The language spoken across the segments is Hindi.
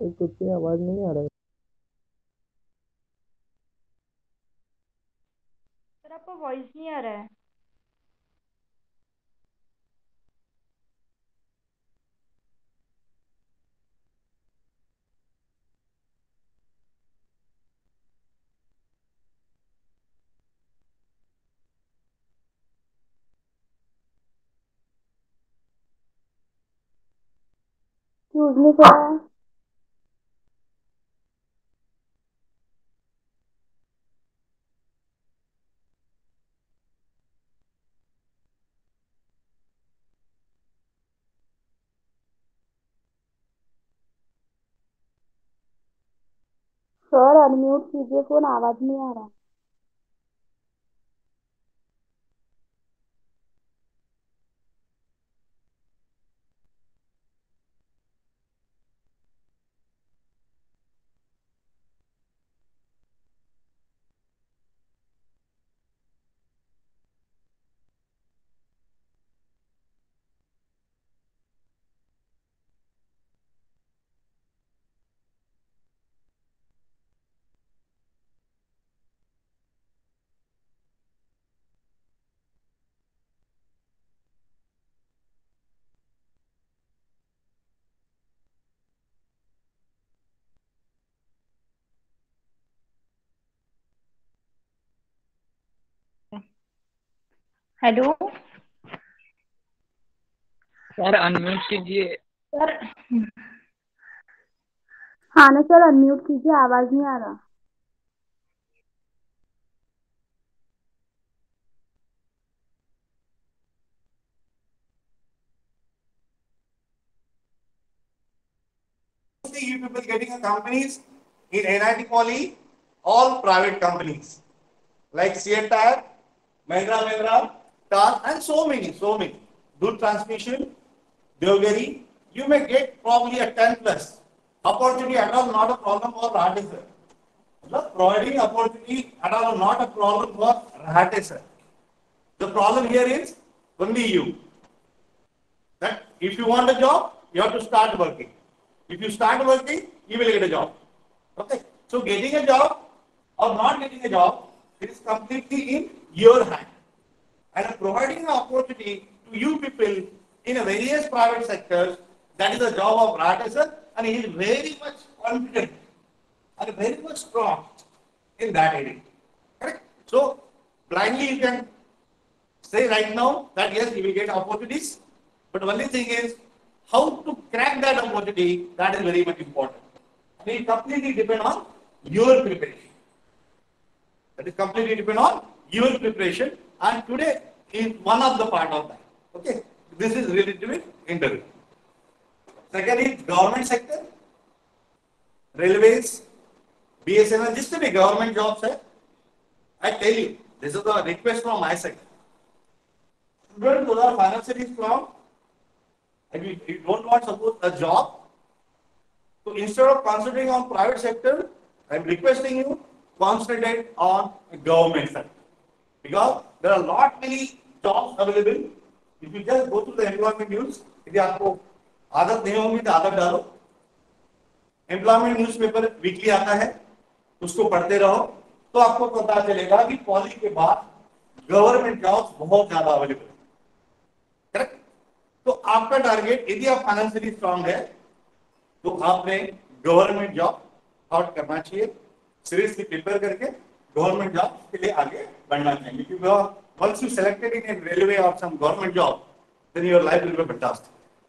एक कुछ की आवाज नहीं आ रहा है। सर आपका वॉइस नहीं आ रहा है। यूज नहीं कर रहा है। सर अनम्यूट कीजिए फोन, आवाज नहीं आ रहा। हेलो सर अनम्यूट कीजिए। सर। हाँ ना सर, अनम्यूट कीजिए, आवाज नहीं आ रहा। See you people getting a companies in NIT Poly, all private companies like CA Tire, Mahindra, TAR, and so many. Good transmission, Devgari, you may get probably a 10 plus. Opportunity at all not a problem for Rahate sir. Providing opportunity at all not a problem for Rahate sir. The problem here is only you. That if you want a job, you have to start working. If you start working, you will get a job. Okay. So getting a job or not getting a job, it is completely in your hand. And providing an opportunity to you people in a various private sectors, that is the job of Radhasan, and he is very much confident and very much strong in that area. Correct? So blindly you can say right now that yes, you will get opportunities, but only thing is how to crack that opportunity, that is very much important. And it completely depend on your preparation. That is completely depend on your preparation. And today is one of the part of that. Okay, this is related with interview. Second is government sector, railways, BSNL, जितने भी government jobs है, I tell you, this is the request from my side. Students who are financially strong, and you don't want suppose a job, so instead of concentrating on private sector, I am requesting you concentrate on government sector because there are lot many jobs available. If you just go to the employment news, यदि आपको आदत नहीं होगी तो आदत डालो. एम्प्लॉयमेंट न्यूज़पेपर वीकली आता है, उसको पढ़ते रहो तो आपको पता चलेगा कि पॉली के बाद गवर्नमेंट जॉब्स बहुत ज्यादा अवेलेबल है. करेक्ट. तो आपका टारगेट यदि आप फाइनेंशियली स्ट्रांग है तो आपने गवर्नमेंट जॉब आउट करना चाहिए, सीरियसली प्रिपेयर करके गवर्नमेंट जॉब के लिए आगे बढ़ना चाहिए क्योंकि once you selected in a railway or some government job, then your life will be fantastic.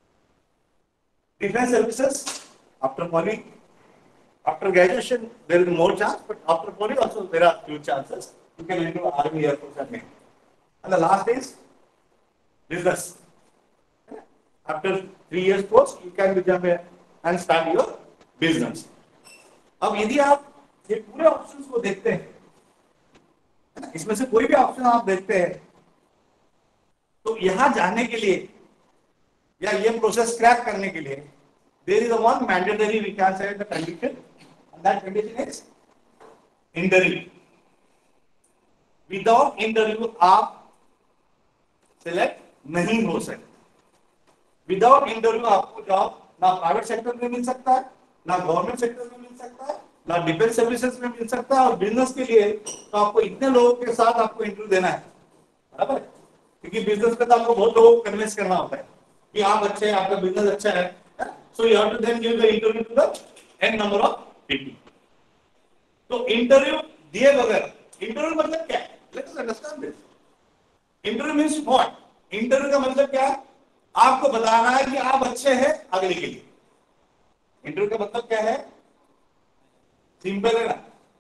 Defense services, after poly, after graduation there is more chance, but after poly also there are few chances. You can enter army, air force and navy. And the last is business. After 3 years course, you can become a and start your business. अब यदि आप ये पूरे ऑप्शंस को देखते हैं, इसमें से कोई भी ऑप्शन आप देखते हैं, तो यहां जाने के लिए या ये प्रोसेस क्रैक करने के लिए there is a one mandatory we can say the condition, and that condition is interview. Without interview आप सिलेक्ट नहीं हो सकते. विदाउट इंटरव्यू आपको जॉब ना प्राइवेट सेक्टर में मिल सकता है ना गवर्नमेंट सेक्टर में मिल सकता है, ना डिफेंस सर्विसेज में मिल सकता है, और बिजनेस के लिए तो आपको इतने लोगों के साथ आपको इंटरव्यू देना है, बराबर है? क्योंकि बिजनेस में तो आपको बहुत लोगों को कन्विंस करना होता है कि आप अच्छे हैं, आपका बिजनेस अच्छा है, so you have to then give the interview to the N number of people. तो इंटरव्यू दिए बगैर, इंटरव्यू मतलब क्या है? Let us understand this. Interview means what? Interview का मतलब क्या है? आपको बताना है कि आप अच्छे हैं अगले के लिए। इंटरव्यू का मतलब क्या है? सिंपल है ना?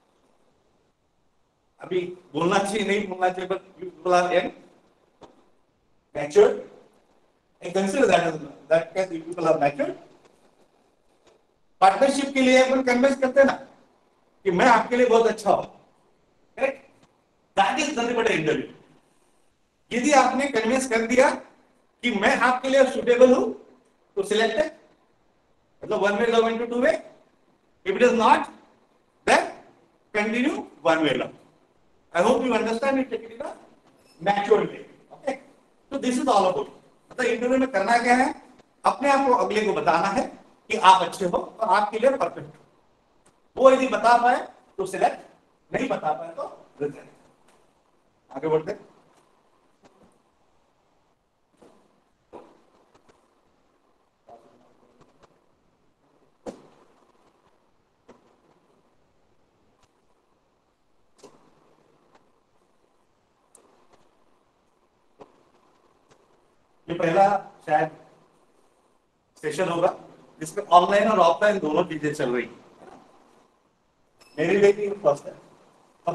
अभी बोलना चाहिए नहीं बोलना चाहिए, but people are young, mature, and consider that as that can people are mature। पार्टनरशिप के लिए अपन कन्विंस करते हैं ना कि मैं आपके लिए बहुत अच्छा हूं, correct? That is nothing but interview. यदि आपने कन्विंस कर दिया कि मैं आपके लिए सुटेबल हूं तो सिलेक्ट है, मतलब one way love into two way. If it is not, then continue one way love. I hope you understand it in a mature way. Okay, तो दिस इज ऑल अबाउट, मतलब इंटरव्यू में करना क्या है? अपने आप को अगले को बताना है कि आप अच्छे हो और आपके लिए परफेक्ट हो। वो यदि बता पाए तो सिलेक्ट, नहीं बता पाए तो रिजेक्ट। आगे बढ़ते। ये पहला शायद सेशन होगा जिसमें ऑनलाइन और ऑफलाइन दोनों चीजें चल रही हैं। मेरे लिए भी फर्स्ट है। अब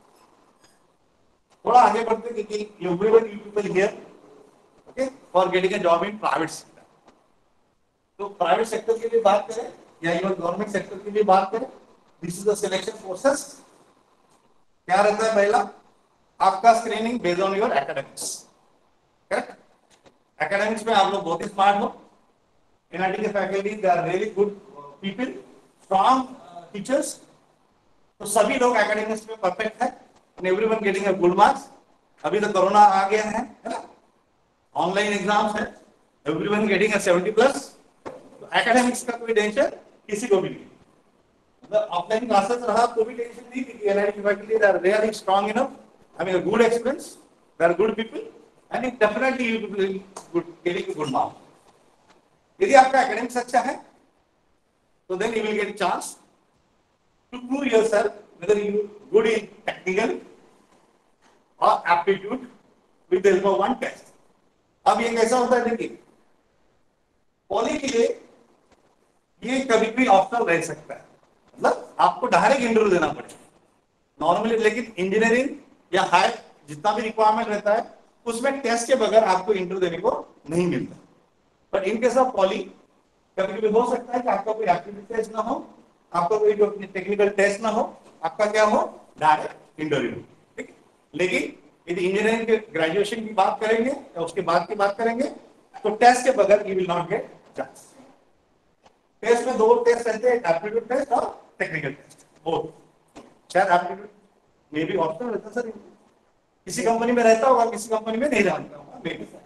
थोड़ा आगे बढ़ते क्योंकि everyone you people here okay for getting a job in private sector. तो प्राइवेट सेक्टर की भी बात करें या इवन गवर्नमेंट सेक्टर की भी बात करें, this is the selection process. क्या रहता है? पहला, आपका screening based on your academics, correct? Academics में आप लोग बहुत ही स्मार्ट हो। एनआईटी के faculty they are really good people, strong teachers. तो सभी लोग एकेडमिक्स में परफेक्ट है and everyone getting a good marks. अभी तो कोरोना आ गया है ना, ऑनलाइन एग्जाम्स है, एवरीवन गेटिंग अ 70+। तो एकेडमिक्स का कोई टेंशन किसी को भी नहीं, मतलब ऑफलाइन क्लासेस रहा तो भी टेंशन नहीं, क्योंकि NIT faculty they are really strong enough, having a good experience, they are good people and it definitely you will good getting good marks. यदि आपका एकेडमिक्स अच्छा है तो then you will get chance to prove yourself whether you good in technical or aptitude with the help of one test। अब ये कैसा होता है देखिए, पॉली के लिए ये कभी भी ऑप्शनल रह सकता है, मतलब आपको डायरेक्ट इंटरव्यू देना पड़ेगा नॉर्मली, लेकिन इंजीनियरिंग या हायर जितना भी रिक्वायरमेंट रहता है उसमें टेस्ट के बगैर आपको इंटरव्यू देने को नहीं मिलता। But in case of poly कभी कभी हो सकता है कि आपका कोई एप्टीट्यूड टेस्ट ना हो, आपका कोई जो टेक्निकल टेस्ट ना हो, आपका क्या हो, डायरेक्ट इंटरव्यू। ठीक है, लेकिन यदि इंजीनियरिंग के ग्रेजुएशन की बात करेंगे या उसके बाद की बात करेंगे तो टेस्ट के बगैर you will not get chance. Test में दो टेस्ट रहते हैं, एप्टीट्यूड टेस्ट और टेक्निकल टेस्ट, बोथ। शायद एप्टीट्यूड मे भी ऑप्शनल रहता सर, किसी कंपनी में रहता होगा, किसी कंपनी में नहीं रहता होगा, maybe.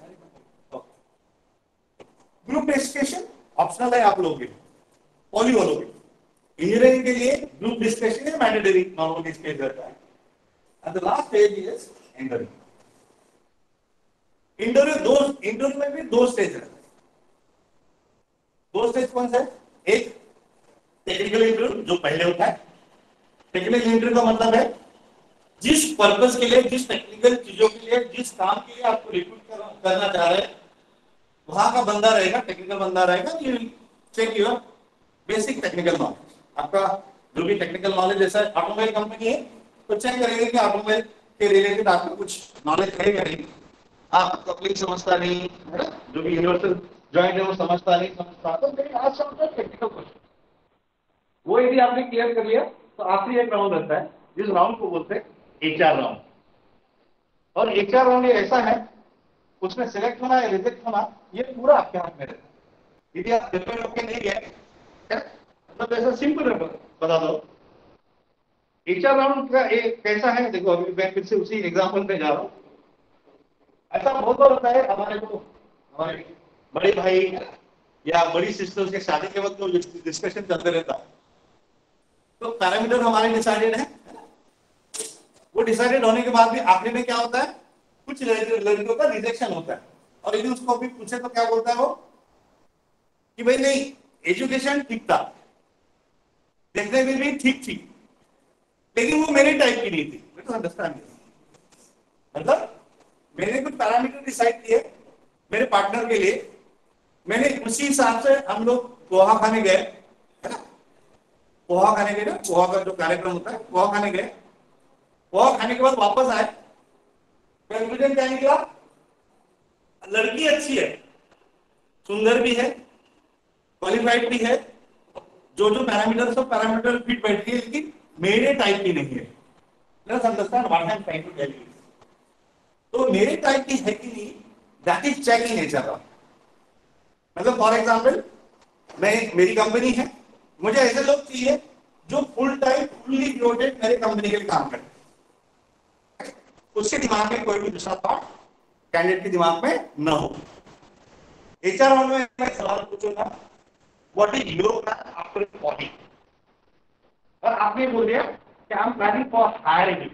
Group discussion optional है आप लोगों के लिए, पॉली वालों के लिए। इंजीनियरिंग के लिए ग्रुप डिस्कशन है मैंडेटरी, नॉर्मली स्टेज रहता है। And the last stage is interview. Interview में भी दो स्टेज रहते हैं। दो स्टेज कौन सा है? एक टेक्निकल इंटरव्यू जो पहले होता है। टेक्निकल इंटरव्यू का मतलब है जिस पर्पस के लिए, जिस टेक्निकल चीजों के लिए, जिस काम के लिए आपको रिक्रूट करना चाह रहे हैं वहां का बंदा रहेगा, टेक्निकल बंदा रहेगा। You will check your basic technical knowledge, आपका जो भी टेक्निकल नॉलेज, जैसा ऑटोमोबाइल कंपनी है तो चेक करेंगे कि ऑटोमोबाइल के रिलेटेड आपको कुछ नॉलेज है या नहीं। आप कपलिंग समझता नहीं है ना, जो भी यूनिवर्सल जॉइंट है वो समझता नहीं, समझता तो फिर आज समझता टेक्निकल क्वेश्चन, वो यदि आपने क्लियर कर लिया तो आखिरी एक राउंड रहता है जिस राउंड को बोलते हैं एचआर राउंड। और एचआर राउंड ये ऐसा है, उसमें सिलेक्ट होना या रिजेक्ट होना ये पूरा आपके हाथ में रहता है। यदि आप प्रिपेयर होकर नहीं गए, मतलब ऐसा सिंपल बता दो। एचआर राउंड का एक कैसा है, देखो अभी मैं फिर से उसी एग्जांपल पे जा रहा हूं। ऐसा बहुत बार होता है, हमारे को हमारे बड़े भाई या बड़ी सिस्टर्स के शादी के वक्त डिस्कशन चलते रहता है, तो पैरामीटर हमारे डिसाइडेड है। वो डिसाइडेड होने के बाद भी आखिरी में क्या होता है, कुछ लड़कियों का रिजेक्शन होता है, और यदि उसको भी पूछे तो क्या बोलता है वो कि भाई नहीं, एजुकेशन ठीक था, देखने में भी ठीक थी, लेकिन वो मेरे टाइप की नहीं थी। अंडरस्टैंड, मतलब मैंने कुछ पैरामीटर डिसाइड किए मेरे पार्टनर के लिए, मैंने उसी हिसाब से, हम लोग पोहा खाने गए, है ना, पोहा खाने गए ना, पोहा का जो कार्यक्रम होता है, पोहा खाने गए, पोहा खाने के बाद वापस आए, कंक्लूजन क्या निकला, लड़की अच्छी है, सुंदर भी है, क्वालिफाइड भी है, जो जो पैरामीटर सब पैरामीटर फिट बैठती है, लेकिन मेरे टाइप की नहीं है। Let's understand what I am trying to tell you. तो मेरे टाइप की है कि नहीं, that is checking nature of, मतलब फॉर एग्जांपल मेरी कंपनी है, मुझे ऐसे लोग चाहिए जो फुल टाइम फुल्ली डिवोटेड मेरे कंपनी के लिए काम करते हैं, उसके दिमाग में कोई भी दूसरा थॉट कैंडिडेट के दिमाग में न हो। एचआर में मैं सवाल पूछूंगा, what is your plan after poly, और आपने बोल दिया कि I am planning for higher education.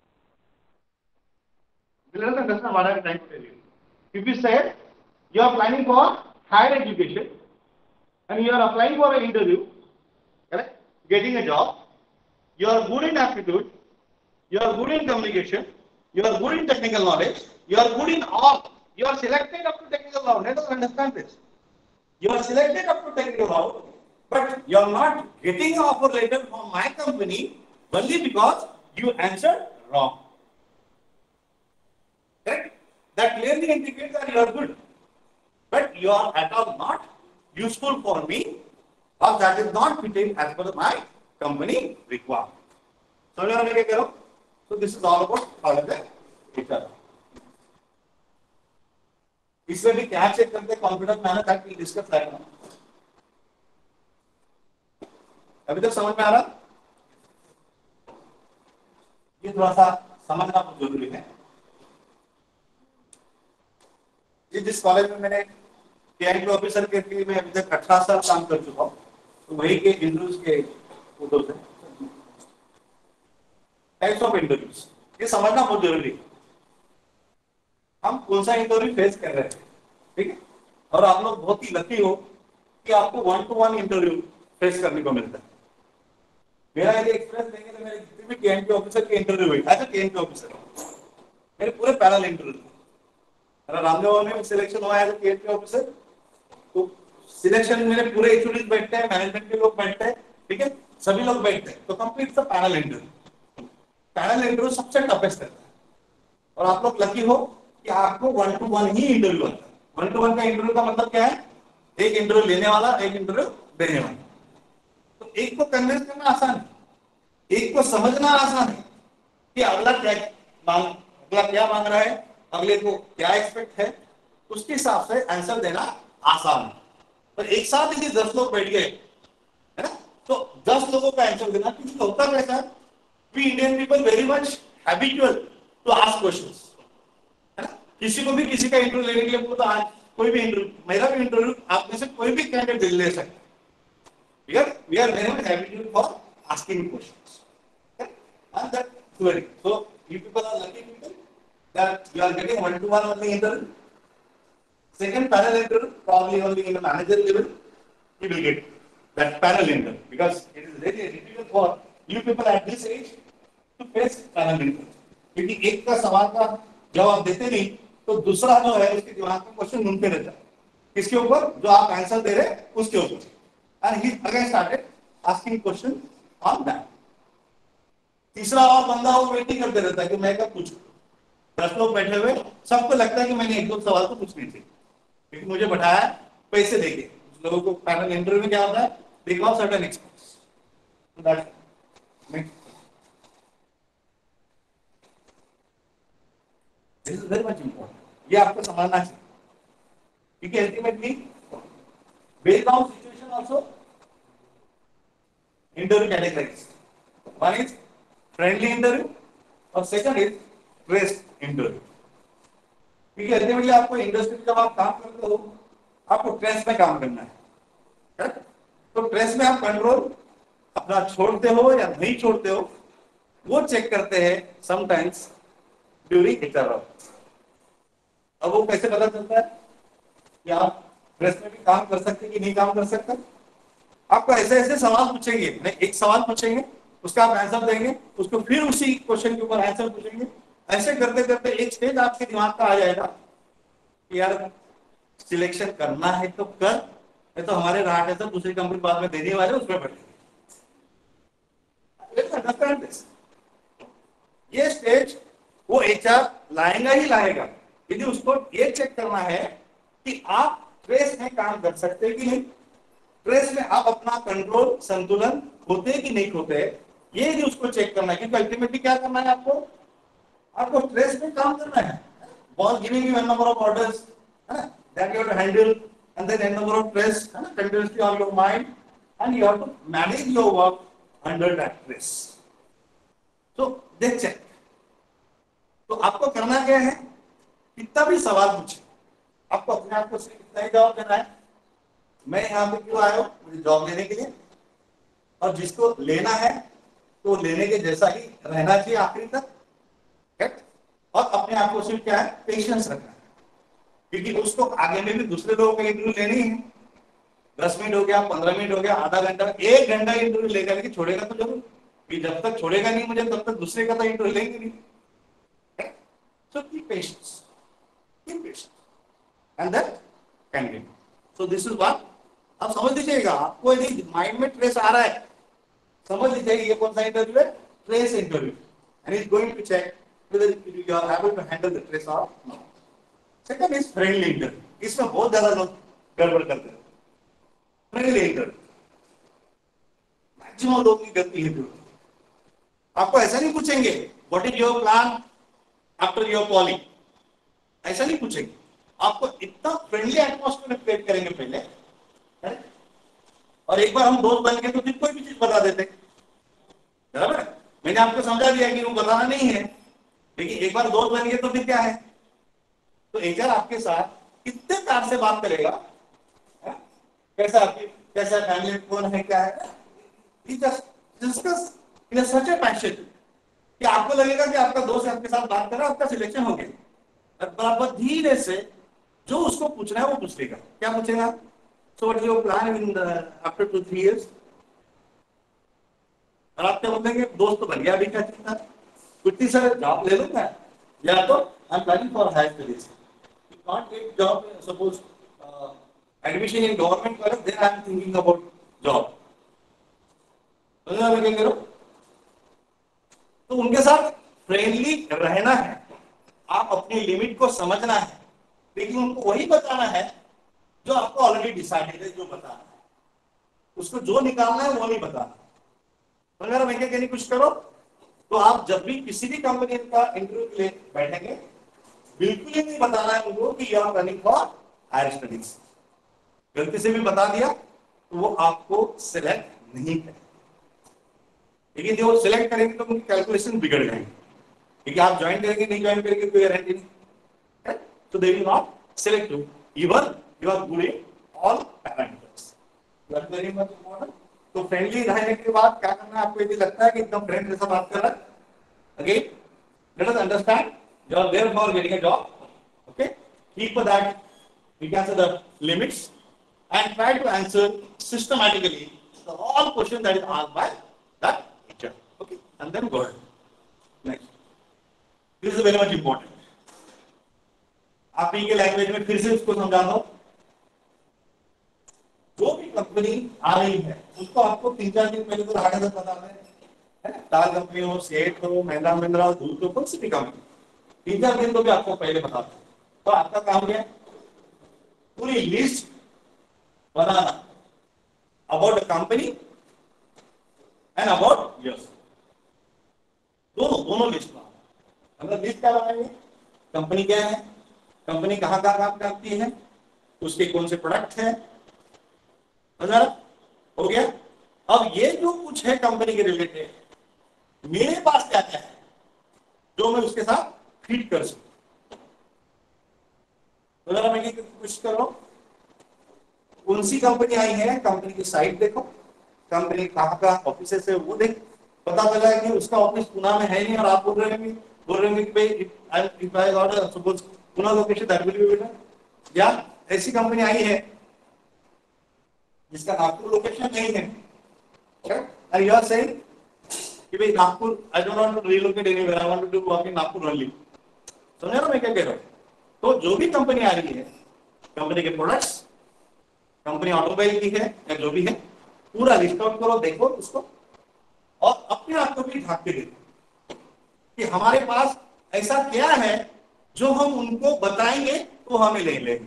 Understand what I am trying to tell you. If you said you are planning for higher education and you are applying for an interview, correct? Getting a job, you are good in aptitude, you are good in communication, you are good in technical knowledge, you are good in all, you are selected up to technical knowledge. Let us understand this. You are selected up to technical knowledge, but you are not getting an offer letter from my company only because you answered wrong. Correct? That clearly indicates that you are good, but you are at all not useful for me, or that is not fitting as per my company requirement. So this is all about holiday HR. इसमें भी क्या चेक करते हैं, confidence manner that we discuss right now. अभी तक समझ में आ रहा? ये थोड़ा सा समझना बहुत जरूरी है। जिस कॉलेज में मैंने टीआईटी ऑफिसर के लिए मैं अभी तक 18 साल काम कर चुका हूँ, तो वही के इंटरव्यूज के फोटोज हैं, टाइप्स ऑफ इंटरव्यूज, ये समझना बहुत जरूरी है। हम कौन सा इंटरव्यू फेस कर रहे हैं, ठीक है, और आप लोग बहुत ही लकी हो कि आपको 1-to-1 इंटरव्यू फेस करने को मिलता है। मेरा यदि एक्सपीरियंस देंगे तो मेरे जितने भी टीएनटी ऑफिसर के इंटरव्यू हुए एज अ टीएनटी ऑफिसर, मेरे पूरे पैनल इंटरव्यू, मेरा रामदेव में सिलेक्शन हुआ एज अ टीएनटी ऑफिसर, तो सिलेक्शन मेरे पूरे एचओडी बैठते हैं, मैनेजमेंट के लोग बैठते हैं, ठीक है, सभी लोग बैठते हैं, तो complete the panel interview. Panel interview सबसे टफेस्ट रहता है, और आप लोग लकी हो कि आपको 1-to-1 ही इंटरव्यू आता है। 1-to-1 का इंटरव्यू का मतलब क्या है, एक इंटरव्यू लेने वाला, एक इंटरव्यू देने वाला। तो एक को कन्विंस करना आसान है, एक को समझना आसान है कि अगला क्या मांग रहा है, अगले को क्या एक्सपेक्ट है, उसके हिसाब से आंसर देना आसान है। पर एक साथ यदि 10 लोग बैठ गए, है ना, तो 10 लोगों का आंसर देना, क्योंकि होता कैसा है, we Indian people very much habitual to ask questions, है ना। किसी को भी किसी का इंटरव्यू लेने के लिए बोलो, तो आज कोई भी इंटरव्यू, मेरा भी इंटरव्यू, आप में से कोई भी कैंडिडेट ले सकता है, we are very much habitual for asking questions, and that query. So you people are lucky people that you are getting 1-to-1 only interview. Second panel interview, probably only in the manager level, you will get that panel interview, because it is very difficult for you people at this age to face panel interview. क्योंकि एक का सवाल का जवाब देते नहीं, तो दूसरा जो है उसके दिमाग में क्वेश्चन घूमते रहता है, किसके ऊपर, जो आप आंसर दे रहे हैं उसके ऊपर, and he again started asking question on that. तीसरा और बंदा वो वेटिंग करते रहता है कि मैं कब पूछूं। 10 लोग बैठे हुए, सबको लगता है कि मैंने 1-2 सवाल तो पूछने थे, क्योंकि मुझे बैठाया पैसे देके। उस लोगों को पैनल इंटरव्यू में क्या होता है, दे गिव सर्टेन एक्सपर्ट्स, तो that this is very much important, ये आपको समझना चाहिए, क्योंकि ultimately based on situation also interview categories, one is friendly interview और सेकंड इज ट्रेस्ट इंटरव्यू। क्योंकि अल्टीमेटली आपको इंडस्ट्री जब आप काम करते हो, आपको ट्रेस में काम करना है, correct? तो ट्रेस में आप कंट्रोल अपना छोड़ते हो या नहीं छोड़ते हो, वो चेक करते हैं समटाइम्स ड्यूरिंग इंटरवल। अब वो कैसे पता चलता है कि आप ट्रेस में भी काम कर सकते कि नहीं काम कर सकते? आपको ऐसे ऐसे सवाल पूछेंगे, नहीं एक सवाल पूछेंगे, उसका आप आंसर देंगे, उसको फिर उसी क्वेश्चन के ऊपर आंसर पूछेंगे। ऐसे करते करते एक स्टेज आपके दिमाग का आ जाएगा कि यार सिलेक्शन करना है तो कर, नहीं तो हमारे राहत है तो दूसरी कंपनी बाद में देने वाले उसमें बैठेंगे। Let's understand this. ये स्टेज वो एचआर लाएगा ही लाएगा, यदि उसको ये चेक करना है कि आप ट्रेस में काम कर सकते कि नहीं, ट्रेस में आप अपना कंट्रोल संतुलन होते कि नहीं होते, ये भी उसको चेक करना है। क्योंकि अल्टीमेटली क्या करना है आपको, आपको ट्रेस में काम करना है। Boss giving you n number of orders, है ना, that you have to handle, and then n number of stress, है ना, continuously on your mind, and you have to manage your work under that stress. So they check. तो आपको करना क्या है, कितना भी सवाल पूछे, आपको अपने आप को सिर्फ इतना ही जवाब देना है, मैं यहाँ पे क्यों आया हूँ, मुझे जॉब लेने के लिए, और जिसको लेना है तो लेने के जैसा ही रहना चाहिए आखिरी तक, correct? और अपने आप को सिर्फ क्या है, पेशेंस रखना है, क्योंकि उसको आगे में भी दूसरे लोगों का इंटरव्यू लेनी है। 10 मिनट हो गया, 15 मिनट हो गया, आधा घंटा, 1 घंटा इंटरव्यू लेगा, लेकिन छोड़ेगा तो जरूर, कि जब तक छोड़ेगा नहीं मुझे तब तक दूसरे का तो इंटरव्यू लेंगे नहीं। So keep patience, and then continue. So this is what आप समझ लीजिएगा। आपको यदि माइंड में ट्रेस आ रहा है, समझ लीजिए ये कौन सा इंटरव्यू है, stress interview, and he's going to check whether you are able to handle the stress or not. Second is friendly interview. इसमें बहुत ज्यादा लोग गड़बड़ करते हैं। फ्रेंडली इंटरव्यू मैक्सिमम लोग की गलती है। आपको ऐसा नहीं पूछेंगे what is your plan after your poly, ऐसा नहीं पूछेंगे। आपको इतना फ्रेंडली एटमॉस्फेयर क्रिएट करेंगे पहले, है? और एक बार हम दोस्त बन गए तो फिर कोई भी चीज बता देते, बराबर। मैंने आपको समझा दिया कि वो बताना नहीं है, लेकिन एक बार दोस्त बन गए तो फिर क्या है, तो एचआर आपके साथ कितने प्यार से बात करेगा, है? कैसा फैमिली कौन है क्या है, discuss in such a passion कि आपको लगेगा कि आपका दोस्त आपके साथ बात कर रहा है, आपका सिलेक्शन हो गया। और बराबर धीरे से जो उसको पूछना है वो पूछ लेगा। क्या पूछेगा, so what is your plan in after 2-3 years, और आप क्या बोलेंगे, दोस्त तो बन गया, अभी क्या चिंता, कुछ सर जॉब ले लूंगा, या तो I am planning for higher studies, you can't take job, suppose admission in government college, then I am thinking about job. तो उनके साथ फ्रेंडली रहना है, आप अपनी लिमिट को समझना है, लेकिन उनको वही बताना है जो आपको ऑलरेडी डिसाइडेड है, जो बताना है, उसको जो निकालना है वो नहीं बताना। अगर मैं कहनी कुछ करो, तो आप जब भी किसी भी कंपनी का इंटरव्यू के लिए बैठेंगे, बिल्कुल ही नहीं बताना है उनको कि you are running for higher studies. गलती से भी बता दिया तो वो आपको सिलेक्ट नहीं करेंगे, लेकिन जो वो सिलेक्ट करेंगे तो उनकी कैलकुलेशन बिगड़ जाएंगे, क्योंकि आप ज्वाइन करेंगे नहीं ज्वाइन करेंगे कोई गारंटी नहीं, तो they will not select you even you are good in all parameters. That very much important. तो फ्रेंडली रहने के बाद क्या करना है, आपको यदि लगता है कि एकदम फ्रेंड जैसा बात कर रहा है, again let us understand you are there for getting a job, okay, keep that you can say the limits and try to answer systematically the all questions that is asked by that teacher, okay, and then go ahead next. This is very much important. आप ही के लैंग्वेज में फिर से उसको समझा दो। जो भी कंपनी आ रही है उसको आपको 3-4 दिन पहले तो आगे तक बताना है, टाल कंपनी हो, सेठ हो, महिंद्रा महिंद्रा हो, दूध हो, कौन सी भी कंपनी, 3-4 दिन तो भी आपको पहले बता दो। तो आपका काम क्या है, पूरी लिस्ट बनाना about the company and about yourself, दोनों लिस्ट बनाना। मतलब लिस्ट क्या बनाएंगे, कंपनी क्या है, कंपनी कहाँ कहाँ काम करती है, उसके कौन से प्रोडक्ट है, हो गया। अब ये जो कुछ है कंपनी के रिलेटेड, मेरे पास क्या क्या है जो मैं उसके साथ फिट कर सकूं। मैं कोशिश कर रहा हूं, कौन सी कंपनी आई है, कंपनी की साइट देखो, कंपनी कहाँ का ऑफिस है वो देख, पता चला है कि उसका ऑफिस पुणे में है नहीं, और आप बोल रहे हैं कि भाई if I got suppose Pune location that will be better, या ऐसी कंपनी आई है जिसका नागपुर लोकेशन नहीं है, एंड यू आर सेइंग कि भाई Nagpur, I don't want to relocate anywhere, I want to work in Nagpur only. समझ ना मैं क्या कह रहा हूँ? तो जो भी कंपनी आ रही है, कंपनी के प्रोडक्ट्स, कंपनी ऑटोमोबाइल की है या जो भी है, पूरा लिस्ट आउट करो, देखो उसको, और अपने आप को भी झांक के देखो कि हमारे पास ऐसा क्या है जो हम उनको बताएंगे तो हमें ले लेंगे।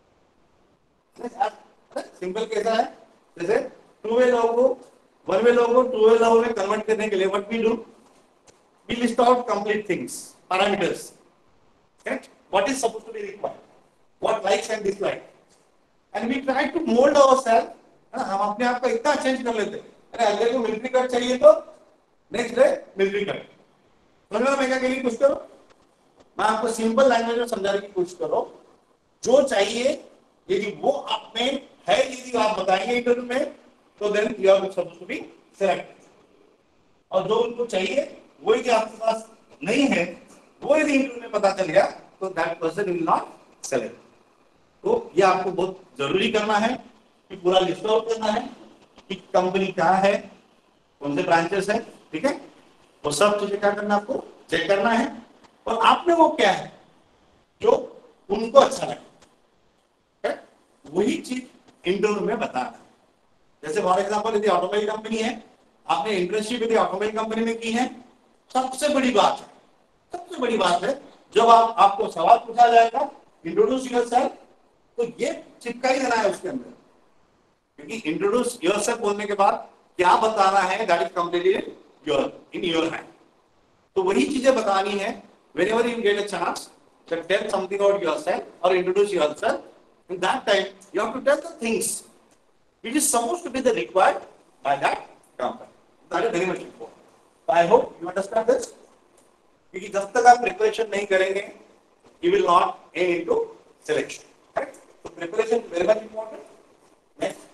सिंपल कैसा है, जैसे two way logo, one way logo two way logo में कन्वर्ट करने के लिए what we do, we list out complete things, parameters, what is supposed to be required, what likes and dislikes, and we try to mold ourselves। हम अपने आप को इतना चेंज कर लेते हैं, अरे अगले को मिलिट्री कट चाहिए तो नेक्स्ट डे मिलिट्री कट। समझ में मैं क्या कहने की कोशिश करो, मैं आपको सिंपल लैंग्वेज में समझाने की कोशिश करो, जो चाहिए यदि वो आप में है, यदि आप बताएंगे इंटरव्यू में, तो then you are supposed to be selected. और जो उनको चाहिए वो यदि आपके पास नहीं है, वो यदि इंटरव्यू में पता चल गया, तो that person will not select. तो ये आपको बहुत जरूरी करना है कि पूरा लिस्ट आउट करना है कि कंपनी क्या है, कौन से ब्रांचेस है, ठीक है, वो सब चीजें क्या करना, आपको चेक करना है, और आप में वो क्या है जो उनको अच्छा लगे, वही चीज इंटरव्यू में बताना है। जैसे फॉर एग्जांपल यदि ऑटोमोबाइल कंपनी है, आपने इंटर्नशिप यदि ऑटोमोबाइल कंपनी में की है, सबसे बड़ी बात है, सबसे बड़ी बात है, जब आपको सवाल पूछा जाएगा इंट्रोड्यूस योरसेल्फ, तो ये चिपका ही देना है उसके अंदर, क्योंकि इंट्रोड्यूस योरसेल्फ बोलने के बाद क्या बताना है, that is completely in your hand. तो वही चीजें बतानी है। Whenever you get a chance to tell something about yourself or introduce yourself, in that time you have to tell the things which is supposed to be the required by that company. That is very much important. So I hope you understand this. क्योंकि जब तक आप प्रिपरेशन नहीं करेंगे, you will not aim into selection. Right? So preparation very much important. Next,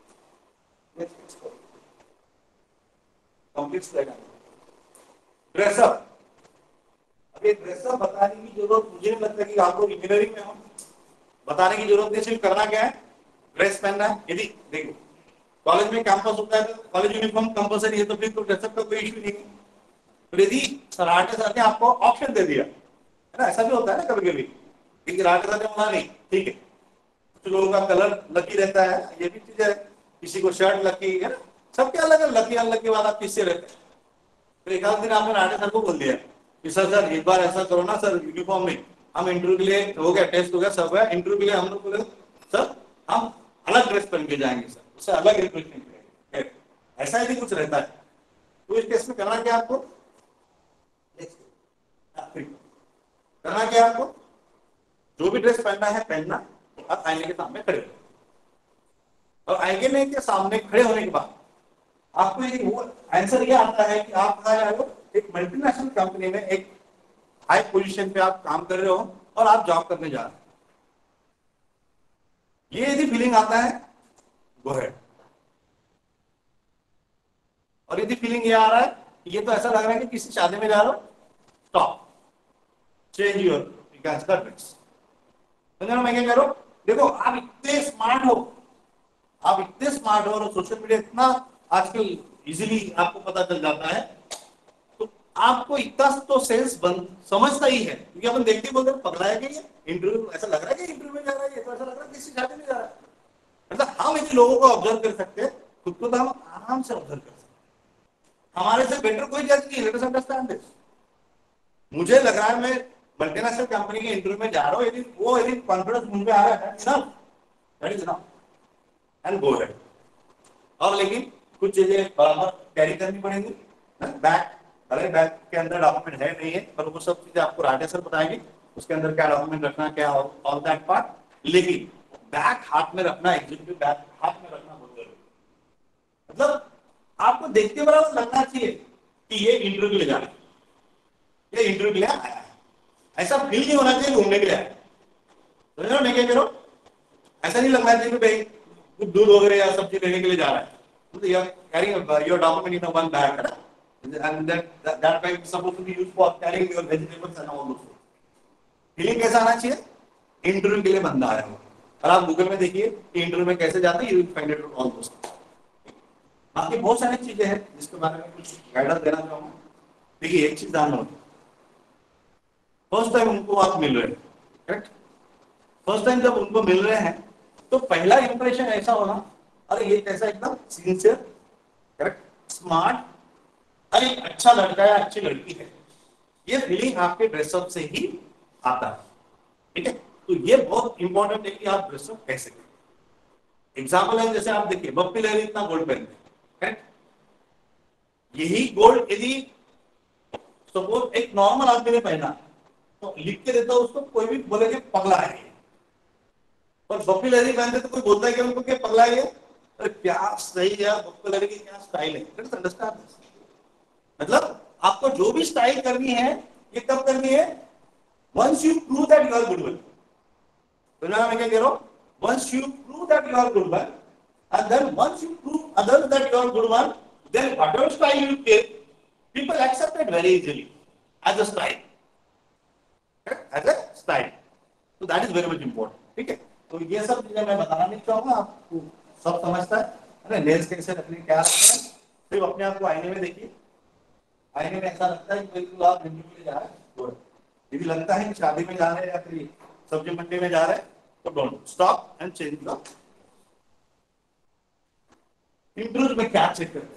let's go. Complete slide. Dress up. अभी ड्रेसअप बताने की जरूरत मुझे नहीं लगता कि आपको इंजीनियरिंग में हो, बताने की जरूरत नहीं, सिर्फ करना क्या है, ड्रेस पहनना है। यदि देखो कॉलेज में कैंपस होता है तो कॉलेज यूनिफॉर्म कंपलसरी है, तो फिर तो ड्रेसअप का कोई इश्यू नहीं है। तो यदि सराहते सर ने आपको ऑप्शन दे दिया है ना, ऐसा भी होता है ना कभी कभी, लेकिन सराहते सर ने बोला नहीं ठीक है, कुछ लोगों का कलर लकी रहता है, ये भी चीज है, किसी को शर्ट लकी है ना, सबके अलग अलग लकी, अलग के बाद आप किससे रहते हैं। तो एक आध दिन आपने राठे सर को बोल दिया कि सर एक बार ऐसा करो ना सर, यूनिफॉर्म में हम इंटरव्यू के लिए हो गया, टेस्ट हो गया, सब है, इंटरव्यू के लिए हम लोग बोले सर हम अलग ड्रेस पहन के जाएंगे सर, उससे अलग रिप्रेजेंट करेंगे, ऐसा यदि कुछ रहता है तो इस केस में करना क्या आपको, करना क्या आपको, जो भी ड्रेस पहनना है पहनना, और आईने के सामने खड़े हो, और आईने के सामने खड़े होने के बाद आपको यदि वो आंसर ये आता है कि आप कहाँ जा रहे हो, एक मल्टीनेशनल कंपनी में एक हाई पोजीशन पे आप काम कर रहे हो और आप जॉब करने जा रहे हो, ये यदि फीलिंग आता है गो अहेड। और यदि फीलिंग ये आ रहा है ये तो ऐसा लग रहा है कि किसी शादी में जा रहा हो, स्टॉप, चेंज योर ड्रेस। मैं क्या कह रहा हूं, देखो आप इतने स्मार्ट हो, आप इतने स्मार्ट हो, और सोशल मीडिया इतना आजकल इजीली आपको पता चल जाता है, तो आपको इतना तो सेंस समझता ही है, क्योंकि अपन देखते ही बोलते हैं पकड़ा है कि इंटरव्यू, ऐसा लग रहा है कि इंटरव्यू में जा रहा है, ये तो ऐसा लग रहा है किसी शादी में जा रहा है। मतलब हम यदि लोगों को ऑब्जर्व कर सकते हैं, खुद को तो हम आराम से ऑब्जर्व कर सकते हैं, हमारे से बेटर कोई जज नहीं, लेट अस अंडरस्टैंड दिस। मुझे लग रहा है मैं मल्टीनेशनल कंपनी के इंटरव्यू में जा रहा हूँ, यदि वो यदि कॉन्फिडेंस मुझ में आ रहा है, that is enough and go ahead. और लेकिन कुछ चीजें बराबर कैरी करनी पड़ेंगी, बैग, अरे बैग के अंदर डॉक्यूमेंट है नहीं है, पर वो सब चीजें आपको राठे सर बताएंगे, उसके अंदर क्या डॉक्यूमेंट रखना, क्या ऑल दैट पार्ट। लेकिन बैग हाथ में रखना, एग्जीक्यूटिव बैग हाथ में रखना बहुत जरूरी, मतलब आपको देखते बराबर लगना चाहिए कि ये इंटरव्यू के लिए जा रहा है, ये इंटरव्यू के लिए आया है, ऐसा फील नहीं होना चाहिए घूमने के लिए आया। समझ रहे हो मैं क्या कह रहा हूं, ऐसा नहीं लगना चाहिए कि भाई कुछ दूध वगैरह या सब्जी लेने के लिए जा रहा है, तो you are carrying your document in one bag, है ना, and that bag is supposed to be used for carrying your vegetables and all those. Feeling कैसा आना चाहिए? इंटरव्यू के लिए बंदा आया हो। और आप गूगल में देखिए कि इंटरव्यू में कैसे जाते हैं, you will find it all those. बाकी बहुत सारी चीजें हैं जिसके बारे में कुछ गाइडेंस देना चाहूंगा। देखिए एक चीज ध्यान रखो, फर्स्ट टाइम उनको आप मिल रहे हैं, करेक्ट, फर्स्ट टाइम जब उनको मिल रहे हैं तो पहला इंप्रेशन ऐसा होना, अरे ये कैसा एकदम सिंसियर, करेक्ट, स्मार्ट, अरे अच्छा लड़का है, अच्छी लड़की है, ये फीलिंग आपके ड्रेसअप से ही आता है। ठीक है, तो ये बहुत इंपॉर्टेंट है कि आप ड्रेसअप कैसे करें। एग्जाम्पल है, जैसे आप देखिए बप्पी लहरी इतना गोल्ड पहनते हैं, करेक्ट, यही गोल्ड यदि सपोज एक नॉर्मल आदमी ने पहना तो लिख के देता उसको, कोई भी बोलेगा पगला है, और बप्पी लहरी पहनते तो कोई बोलता है कि उनको क्या पगला है, अरे क्या सही है बप्पी लहरी की, क्या स्टाइल है। अंडरस्टैंड, मतलब आपको जो भी स्टाइल करनी है ये कब करनी है? Once you prove that you are good one. तो मैं क्या कह रहा हूं, once you prove that you are good one, and then once you prove others that you are good one, then whatever style you take, people accept it very easily as a style, as a style. So that is very much important. ठीक है, तो ये सब चीजें मैं बताना नहीं चाहूंगा, आपको सब समझता है। अरे नेल्स कैसे रखने, क्या रखना है, सिर्फ अपने आप को आईने में देखिए, आईने में ऐसा लगता है कि बिल्कुल आप जिंदगी में जा रहे हैं, यदि लगता है कि शादी में जा रहे हैं या फिर सब्जी मंडी में जा रहे हैं, तो don't stop and change the. Interview में क्या चेक करते हैं,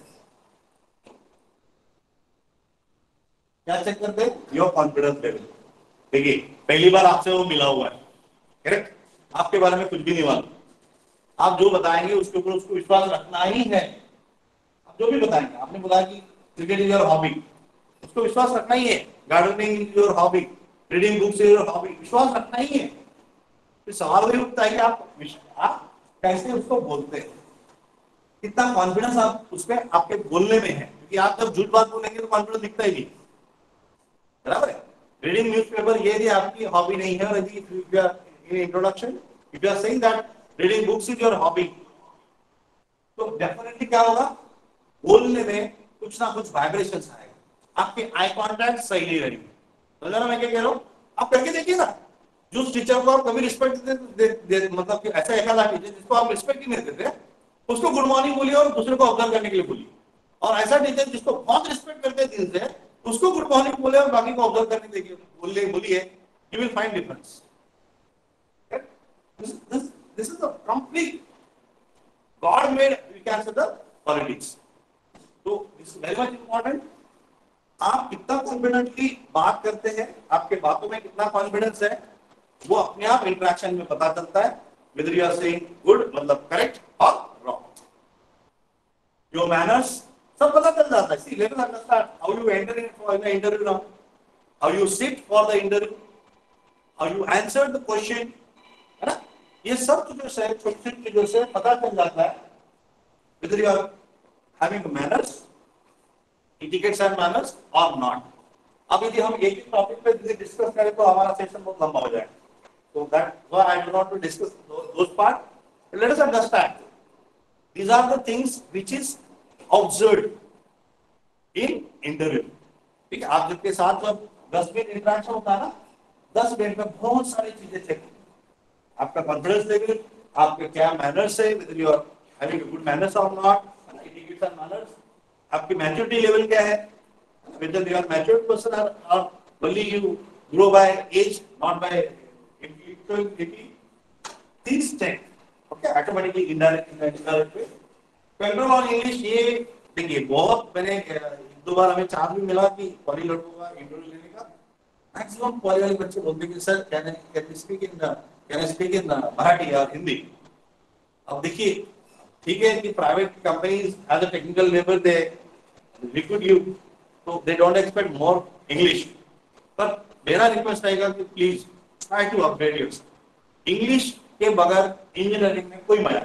क्या चेक करते हैं? Your confidence level. देखिए पहली बार आपसे वो मिला हुआ है, करेक्ट, आपके बारे में कुछ भी नहीं मालूम, आप जो बताएंगे उसके ऊपर उसको विश्वास रखना ही है। आप जो भी बताएंगे, आपने बोला कि क्रिकेट इज योर हॉबी, उसको विश्वास रखना ही है। Gardening is your hobby, reading books is your hobby, विश्वास रखना ही है। तो सवाल वही उठता है कि आप कैसे उसको बोलते हैं, कितना कॉन्फिडेंस आप उसमें आपके बोलने में है, क्योंकि आप जब झूठ बात बोलेंगे तो कॉन्फिडेंस दिखता ही नहीं, बराबर है। रीडिंग न्यूज़पेपर ये यदि आपकी हॉबी नहीं है, और यदि in introduction if you are saying that reading books is your hobby, तो डेफिनेटली क्या होगा, बोलने में कुछ ना कुछ वाइब्रेशंस आएगा, आपके आई कांटेक्ट सही नहीं रहेंगे। तो जरा मैं क्या कह रहा हूं, आप करके देखिए ना, जो टीचर को आप कभी रिस्पेक्ट मतलब कि ऐसा एक आधा टीचर जिसको आप रिस्पेक्ट ही नहीं देते, उसको गुड मॉर्निंग बोलिए और दूसरे को ऑब्जर्व करने के लिए बोलिए, और ऐसा टीचर जिसको बहुत रिस्पेक्ट करते हैं दिल से, उसको गुड मॉर्निंग बोले और बाकी को ऑब्जर्व करने देखिए, बोलिए, you will find difference. This is the complete god made, we can say the politics. तो this is very much important. आप कितना कॉन्फिडेंटली बात करते हैं, आपके बातों में कितना कॉन्फिडेंस है, वो अपने आप इंटरेक्शन में पता चलता है, whether you are saying good मतलब करेक्ट और रॉन्ग। योर मैनर्स सब पता चल जाता है। See, let us understand how you enter in for the interview now, how you sit for the interview, how you answer the question, है ना, ये सब चीजों से, छोटी छोटी चीजों से पता चल जाता है whether you are having manners, etiquettes and manners or not। अब यदि हम एक ही टॉपिक पे डिस्कस करें तो हमारा सेशन बहुत लंबा हो जाएगा, so that why I do not discuss those part। Let us understand these are the things which is observed in interview। ठीक है, आप जिनके साथ जब 10 मिनट इंटरेक्शन होता है ना, 10 मिनट में बहुत सारी चीजें चेक, आपका कॉन्फिडेंस लेवल, आपके क्या मैनर्स है, whether you are having a good manners or not, etiquette and manners, आपकी मैच्योरिटी लेवल क्या है, whether you are matured person or only you grow by age not by ability, these check, okay, automatically indirect way। Control on English, ये देखिए बहुत मैंने एक दो बार हमें चांस भी मिला कि पॉली लड़कों का इंटरव्यू लेने का, मैक्सिमम पॉली वाले बच्चे बोलते हैं कि sir can speak in Marathi या हिंदी। अब देखिए ठीक है कि private companies as a technical labour they recruit you, then they don't expect more English, पर मेरा रिक्वेस्ट रहेगा कि please try to upgrade yourself. English के बगैर इंजीनियरिंग में कोई मजा नहीं।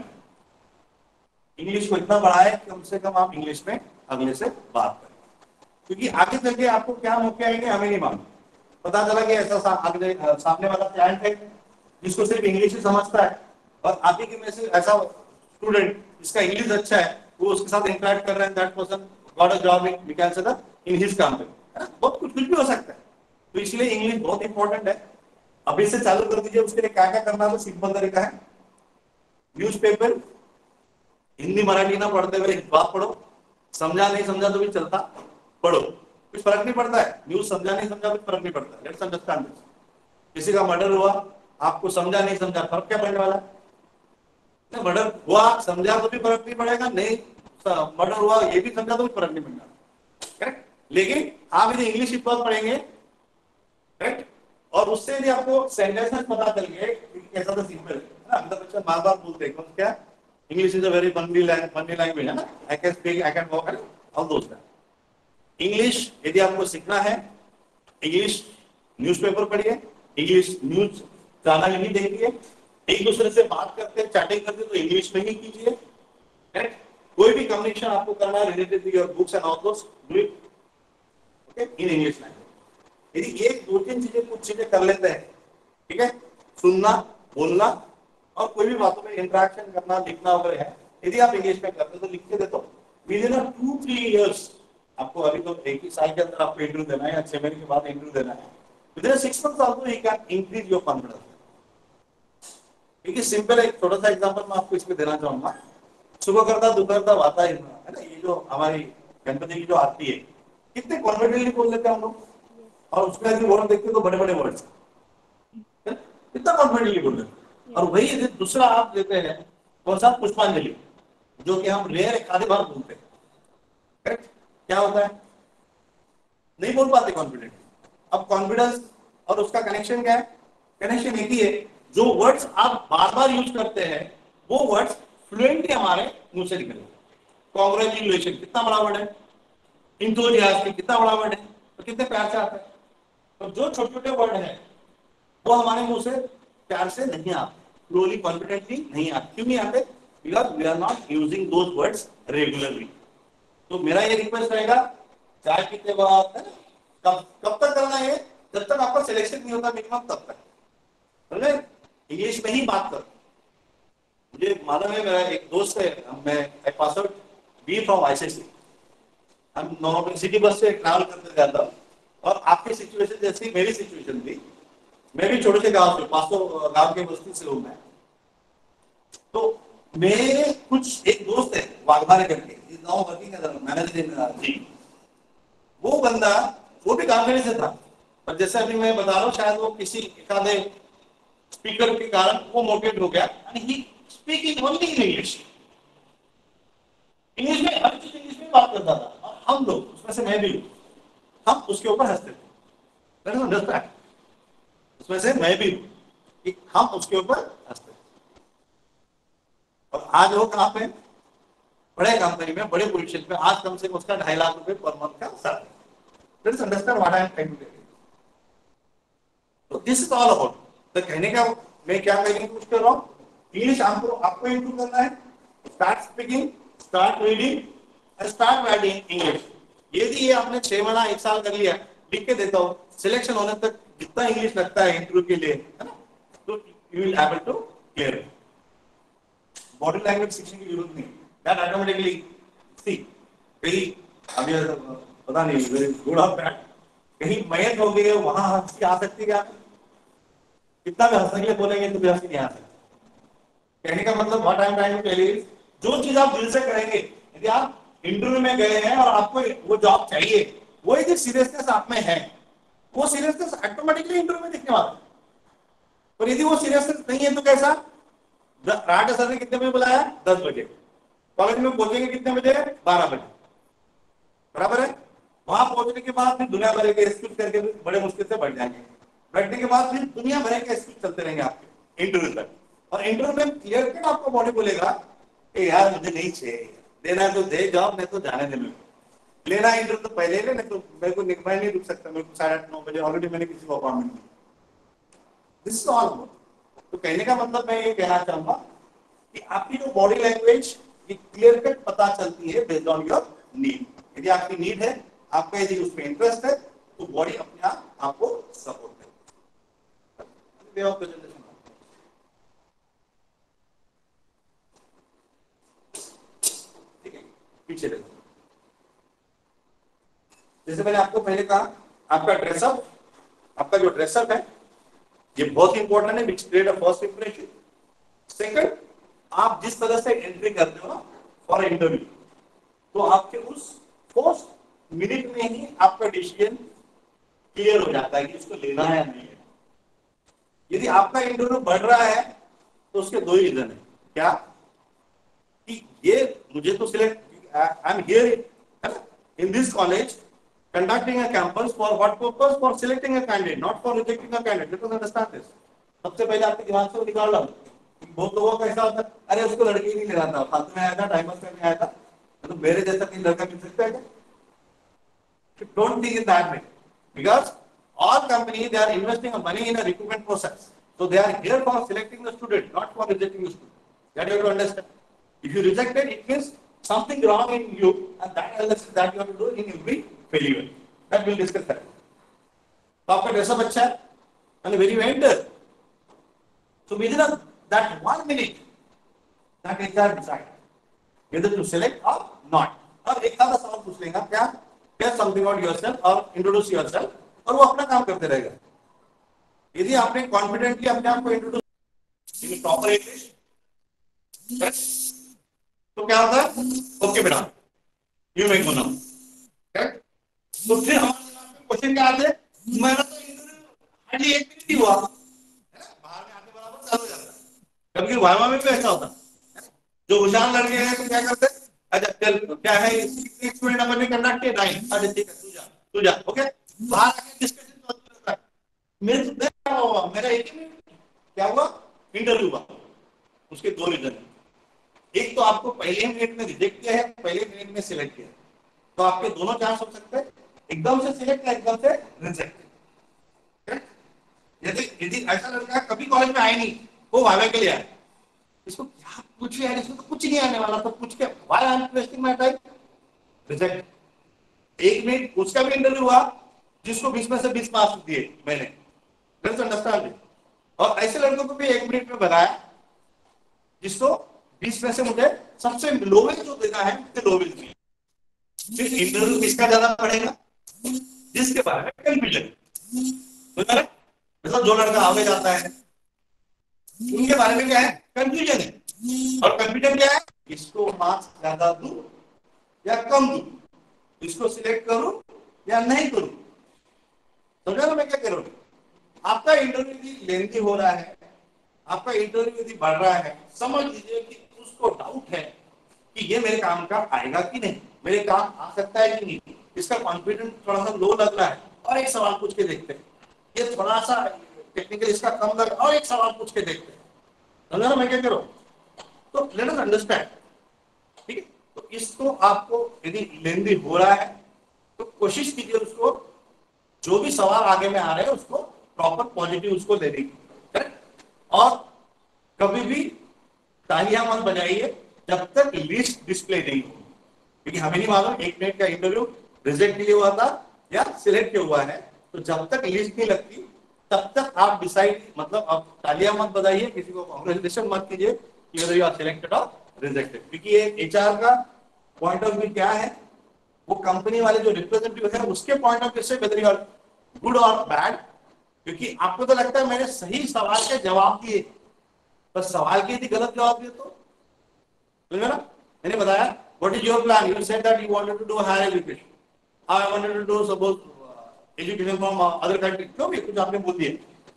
इंग्लिश को इतना बढ़ाए कि कम से कम आप इंग्लिश में अगले से बात करें, क्योंकि आगे चल के आपको क्या मौके आएंगे हमें नहीं मालूम। पता चला कि ऐसा सामने वाला क्लाइंट है जिसको सिर्फ इंग्लिश ही समझता है, और आप ही के में से ऐसा स्टूडेंट जिसका इंग्लिश अच्छा है वो उसके साथ इंटरेक्ट कर रहे हैं, that person got a job in we can say in his company, है ना, बहुत कुछ भी हो सकता है। तो इसलिए इंग्लिश बहुत इंपॉर्टेंट है। अभी से चालू कर दीजिए। उसके लिए क्या क्या करना है, तो सिंपल तरीका है, न्यूज़पेपर हिंदी मराठी ना पढ़ते हुए बात पढ़ो, समझा नहीं समझा तो भी चलता, पढ़ो, कुछ फर्क नहीं पड़ता है। न्यूज समझा नहीं समझा कुछ फर्क नहीं पड़ता। Let's understand this. किसी का मर्डर हुआ, आपको समझा नहीं समझा फर्क क्या पड़ने वाला है? मर्डर हुआ समझा तो भी फर्क नहीं पड़ेगा, नहीं मर्डर हुआ ये भी समझा तो भी फर्क नहीं पड़ेगा, करेक्ट। लेकिन आप यदि इंग्लिश की बात पढ़ेंगे, करेक्ट, और उससे यदि आपको सेंटेंसेस पता चल गए कैसा तो सिंपल है ना। मतलब बच्चा बार बार बोलते हैं क्या, English is a very funny language, है ना, I can speak I can walk, all those. English यदि आपको सीखना है, इंग्लिश न्यूज़पेपर पढ़िए, इंग्लिश न्यूज चैनल ही देखिए, एक दूसरे से बात करते चैटिंग करते तो इंग्लिश में ही कीजिए, करेक्ट। कोई भी कम्युनिकेशन आपको करना है related to your books and all those, do it okay in English language. यदि ये दो तीन चीजें कुछ चीजें कर लेते हैं, ठीक है, सुनना बोलना और कोई भी बातों में इंटरेक्शन करना लिखना वगैरह है, यदि आप इंग्लिश में करते तो लिख के देते विद इन 2-3 इयर्स। आपको अभी तो एक ही साल के अंदर आपको इंटरव्यू देना है या 6 महीने के बाद इंटरव्यू देना है, within 6 months also you can increase your confidence. क्योंकि सिंपल एक छोटा सा एग्जांपल मैं आपको इसमें देना चाहूंगा। सुबह करता दोपहर का वाता है ना, ये जो हमारी गणपति की जो आरती है, कितने कॉन्फिडेंटली बोल लेते हैं हम लोग, और उसमें यदि वर्ड देखते तो बड़े बड़े वर्ड्स, कितना कॉन्फिडेंटली बोल रहे हैं। और वही यदि दूसरा आप लेते हैं कौन सा, पुष्पांजलि, जो कि हम रेयर एक आधे बार बोलते हैं, करेक्ट, क्या होता है, नहीं बोल पाते कॉन्फिडेंट। अब कॉन्फिडेंस और उसका कनेक्शन क्या है, कनेक्शन एक ही है, जो वर्ड्स आप बार बार यूज करते हैं वो वर्ड्स फ्लुएंटली हमारे मुंह से निकले। कॉन्ग्रेचुलेशन कितना बड़ा वर्ड है, इंथुजियास्टिक कितना बड़ा वर्ड है, तो कितने प्यार से आता है। तो जो छोटे छोटे वर्ड है वो हमारे मुंह से प्यार से नहीं आते, स्लोली कॉन्फिडेंटली नहीं आते। क्यों नहीं आते, because we are not using those words regularly. तो मेरा ये रिक्वेस्ट रहेगा, चाय पीते वक्त, कब कब तक करना है, जब तक आपका सिलेक्शन नहीं होता मिनिमम तब तक, समझे, इंग्लिश में ही बात करो। मुझे मालूम है, मेरा एक दोस्त है, मैं I pass out BE from ICSE, हम नॉर्मल सिटी बस से ट्रैवल करते जाता हूँ, और आपकी सिचुएशन जैसी मेरी सिचुएशन थी। मैं भी छोटे से गांव से, 500 गांव के बस्ती से हूं मैं। तो मेरे कुछ एक दोस्त है वाघमारे करके, is now working as a manager in जी। वो बंदा, वो भी गांव से था, और जैसे अभी मैं बता रहा हूँ, शायद वो किसी एकाधे स्पीकर के कारण वो मोटिवेट हो गया, and he speaking only in English. English में हर चीज इंग्लिश में बात करता था, और हम लोग उसमें से मैं भी हूँ, हम उसके ऊपर हंसते थे। उसमें से मैं भी हूँ कि हम उसके ऊपर हंसते। और आज वो कहां पे, बड़े कंपनी में बड़े पोजीशन पे, आज कम से कम उसका 2.5 लाख रुपए पर मंथ का salary. Let's understand what I am trying to tell. तो दिस इज ऑल अबाउट, तो कहने का मैं क्या कहने की कोशिश कर रहा हूँ, इंग्लिश आपको आपको इंप्रूव करना है। Start speaking, start reading and start writing English. यदि ये आपने 6 महीना 1 साल कर लिया, लिख के देता हूँ, सिलेक्शन होने तक जितना इंग्लिश लगता है इंटरव्यू के लिए, है ना, तो you will able to clear. Body language सीखने की जरूरत नहीं, दैट ऑटोमेटिकली सी। कहीं अभी पता नहीं वेरी गुड ऑफ बैड, कहीं मयत हो गई वहां हंसी आ सकती है क्या, कितना भी हंसने के लिए बोलेंगे तो भी हंसी नहीं आ सकती। कहने का मतलब what I am trying to tell is, जो चीज आप दिल से करेंगे, यदि आप इंटरव्यू में गए हैं और आपको वो जॉब चाहिए, वो यदि सीरियसनेस आप में है, वो सीरियसनेस ऑटोमेटिकली इंटरव्यू में दिखने वाला है। और यदि वो सीरियसनेस नहीं है तो कैसा, राट सर ने कितने बजे बुलाया, 10 बजे, कॉलेज में पहुंचेंगे कितने बजे, 12 बजे, बराबर है। वहां पहुंचने के बाद फिर दुनिया भर के एक्सक्यूज करके बड़े मुश्किल से बैठ जाएंगे, बैठने के बाद फिर दुनिया भर के एक्सक्यूज चलते रहेंगे आपके इंटरव्यू तक। और इंटरव्यू में क्लियर कट आपको बॉडी बोलेगा कि यार मुझे नहीं चाहिए, देना है तो दे जॉब, नहीं तो जाने दे मेरे को। लेना इंटरव्यू तो पहले ले, नहीं तो मेरे को मैं नहीं रुक सकता, मेरे को 8:30-9 बजे ऑलरेडी मैंने किसी को अपॉइंटमेंट दी। This is all. तो कहने का मतलब मैं ये कहना चाहूंगा कि आपकी जो बॉडी लैंग्वेज ये क्लियर कट पता चलती है बेस्ड ऑन योर नीड। यदि आपकी नीड है, आपका यदि उसमें इंटरेस्ट है, तो बॉडी अपने आप आपको सपोर्ट करेगी। पीछे देखो, जैसे मैंने आपको पहले कहा, आपका ड्रेसअप, आपका जो ड्रेसअप है ये बहुत ही इंपॉर्टेंट है, which create a first impression. Second, आप जिस तरह से एंट्री करते हो ना फॉर इंटरव्यू, तो आपके उस फर्स्ट मिनट में ही आपका डिसीजन क्लियर हो जाता है कि इसको लेना है या नहीं है। यदि आपका इंटरव्यू बढ़ रहा है तो उसके दो ही रीजन है। क्या कि ये मुझे तो select, I am here in this college conducting a campus for what purpose? For selecting a candidate, not for rejecting a candidate. Let us understand this. सबसे पहले आपके दिमाग से वो निकाल लो। बहुत लोगों का ऐसा होता है, अरे उसको लड़की ही नहीं ले रहा था, फालतू में आया था, टाइम पास करने आया था, तो मेरे जैसा कहीं लड़का मिल सकता है क्या? Don't think in that way, because all companies, they are investing money in a recruitment process, so they are here for selecting the student, not for rejecting the student. That you have to understand. If you reject it, it means something wrong in you, and that analysis that you have to do in every failure. That we'll discuss that. तो आपका ड्रेसअप अच्छा है, and when you enter, so within that 1 minute, that HR decide whether to select or not. अब एक आधा सवाल पूछ लेगा, क्या क्या समथिंग अबाउट योरसेल्फ और इंट्रोड्यूस योरसेल्फ, और वो अपना काम करते रहेगा। यदि आपने कॉन्फिडेंटली अपने आप को इंट्रोड्यूस इन प्रॉपर इंग्लिश, तो क्या होता है, ओके बेटा यू मेक नो, करेक्ट। तो फिर हमारे क्वेश्चन क्या आते हैं, मेरा तो इंटरव्यू हार्डली 1 मिनट ही हुआ, है ना, बाहर में आते बराबर चालू हो जाता है। कभी वाइवा में भी ऐसा होता है, जो होशियार लड़के हैं तो क्या करते हैं, अच्छा चल क्या है, स्टूडेंट अपन ने कंडक्ट किया, नहीं अच्छा ठीक है तू जा ओके, बाहर आके डिस्कशन चलता रहता है। मेरा 1 मिनट क्या हुआ, इंटरव्यू हुआ। उसके दो रीजन है, एक तो आपको पहले मिनट में रिजेक्ट किया है, पहले मिनट में सिलेक्ट किया है, तो आपके दोनों चांस हो सकते हैं, एकदम से सिलेक्ट या एकदम से रिजेक्ट। यदि यदि ऐसा लड़का कभी कॉलेज में आया नहीं, वो वाइवा के लिए आया, इसको क्या कुछ यार, इसमें तो कुछ नहीं आने वाला, तो कुछ क्या, why I am wasting my time, reject. 1 minute उसका भी इंटरव्यू हुआ, जिसको 20 में से 20 मार्क्स दिए मैंने, अंडरस्टैंड। और ऐसे लड़कों को भी 1 मिनट में बताया, जिसको 20 में से मुझे सबसे लोवेस्ट जो देना है मुझे लोवेस्ट दिया। फिर इंटरव्यू किसका ज्यादा पड़ेगा, जिसके बारे में कंफ्यूजन, मतलब जो लड़का आगे जाता है उनके बारे में क्या है, कंफ्यूजन है। और कंफ्यूजन क्या है, इसको मार्क्स ज्यादा दूं या कम दूं, इसको सिलेक्ट करूं या नहीं करूं। समझा ना मैं क्या कह रहा हूं। आपका इंटरव्यू यदि लेंथी हो रहा है, आपका इंटरव्यू यदि बढ़ रहा है, समझ लीजिए कि उसको डाउट है कि ये मेरे काम का आएगा कि नहीं, मेरे काम आ सकता है कि नहीं, इसका कॉन्फिडेंस थोड़ा सा लो लग रहा है, और एक सवाल पूछ के देखते हैं, ये थोड़ा सा टेक्निकल इसका कम लग, और एक सवाल पूछ के देखते हैं। समझा ना मैं क्या कह रहा हूं। तो लेट अस अंडरस्टैंड, ठीक है। तो इसको आपको यदि लेंदी हो रहा है तो कोशिश कीजिए उसको, जो भी सवाल आगे में आ रहे हैं उसको प्रॉपर पॉजिटिव उसको देने की, करेक्ट। और कभी भी तालियां मत बजाइए जब तक लिस्ट डिस्प्ले नहीं हो, क्योंकि हमें नहीं मालूम 1 मिनट का इंटरव्यू रिजेक्ट के लिए हुआ था या सिलेक्ट के हुआ है। तो जब तक लिस्ट नहीं लगती तब तक आप डिसाइड, मतलब आप तालियां मत बजाइए, किसी को कांग्रेचुलेशन मत कीजिए कि वेदर यू आर सिलेक्टेड और रिजेक्टेड, क्योंकि ये एचआर का पॉइंट ऑफ व्यू क्या है, वो कंपनी वाले जो रिप्रेजेंटेटिव है उसके पॉइंट ऑफ व्यू से वेदर यू आर गुड और बैड। क्योंकि आपको तो लगता है मैंने सही सवाल के जवाब दिए, पर सवाल के यदि गलत जवाब दिए तो ना, मैंने बताया what is your plan, you said that you wanted to do higher education, I wanted to do suppose education from other country, क्यों भी कुछ आपने बोल दिया,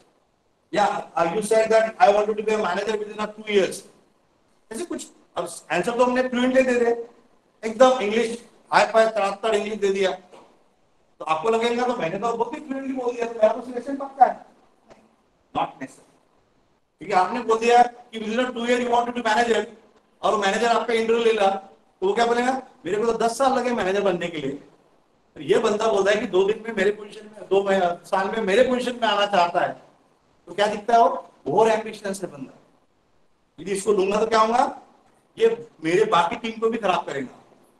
या you said that I wanted to be a manager within 2 years, ऐसे कुछ। अब आंसर तो हमने फ्लुएंटली दे दिया, एकदम इंग्लिश हाई फाई तड़ातड़ इंग्लिश दे दिया, तो आपको लगेगा तो मैंने तो बहुत ही फ्लुएंटली बोल दिया, तो मेरा तो सिलेक्शन पक्का है, नॉट नेसेसरी। क्योंकि आपने बोल दिया कि within 2 year you want to be manager, और मैनेजर आपका इंटरव्यू ले रहा, तो वो क्या बोलेगा, मेरे को तो 10 साल लगे मैनेजर बनने के लिए, तो ये बंदा बोलता है कि 2 दिन में मेरे पोजीशन में, 2 साल में मेरे पोजीशन में आना चाहता है, तो क्या दिखता है, वो ओवर एम्बिशियस है बंदा। यदि इसको लूंगा तो क्या होगा, ये मेरे बाकी टीम को भी खराब करेगा।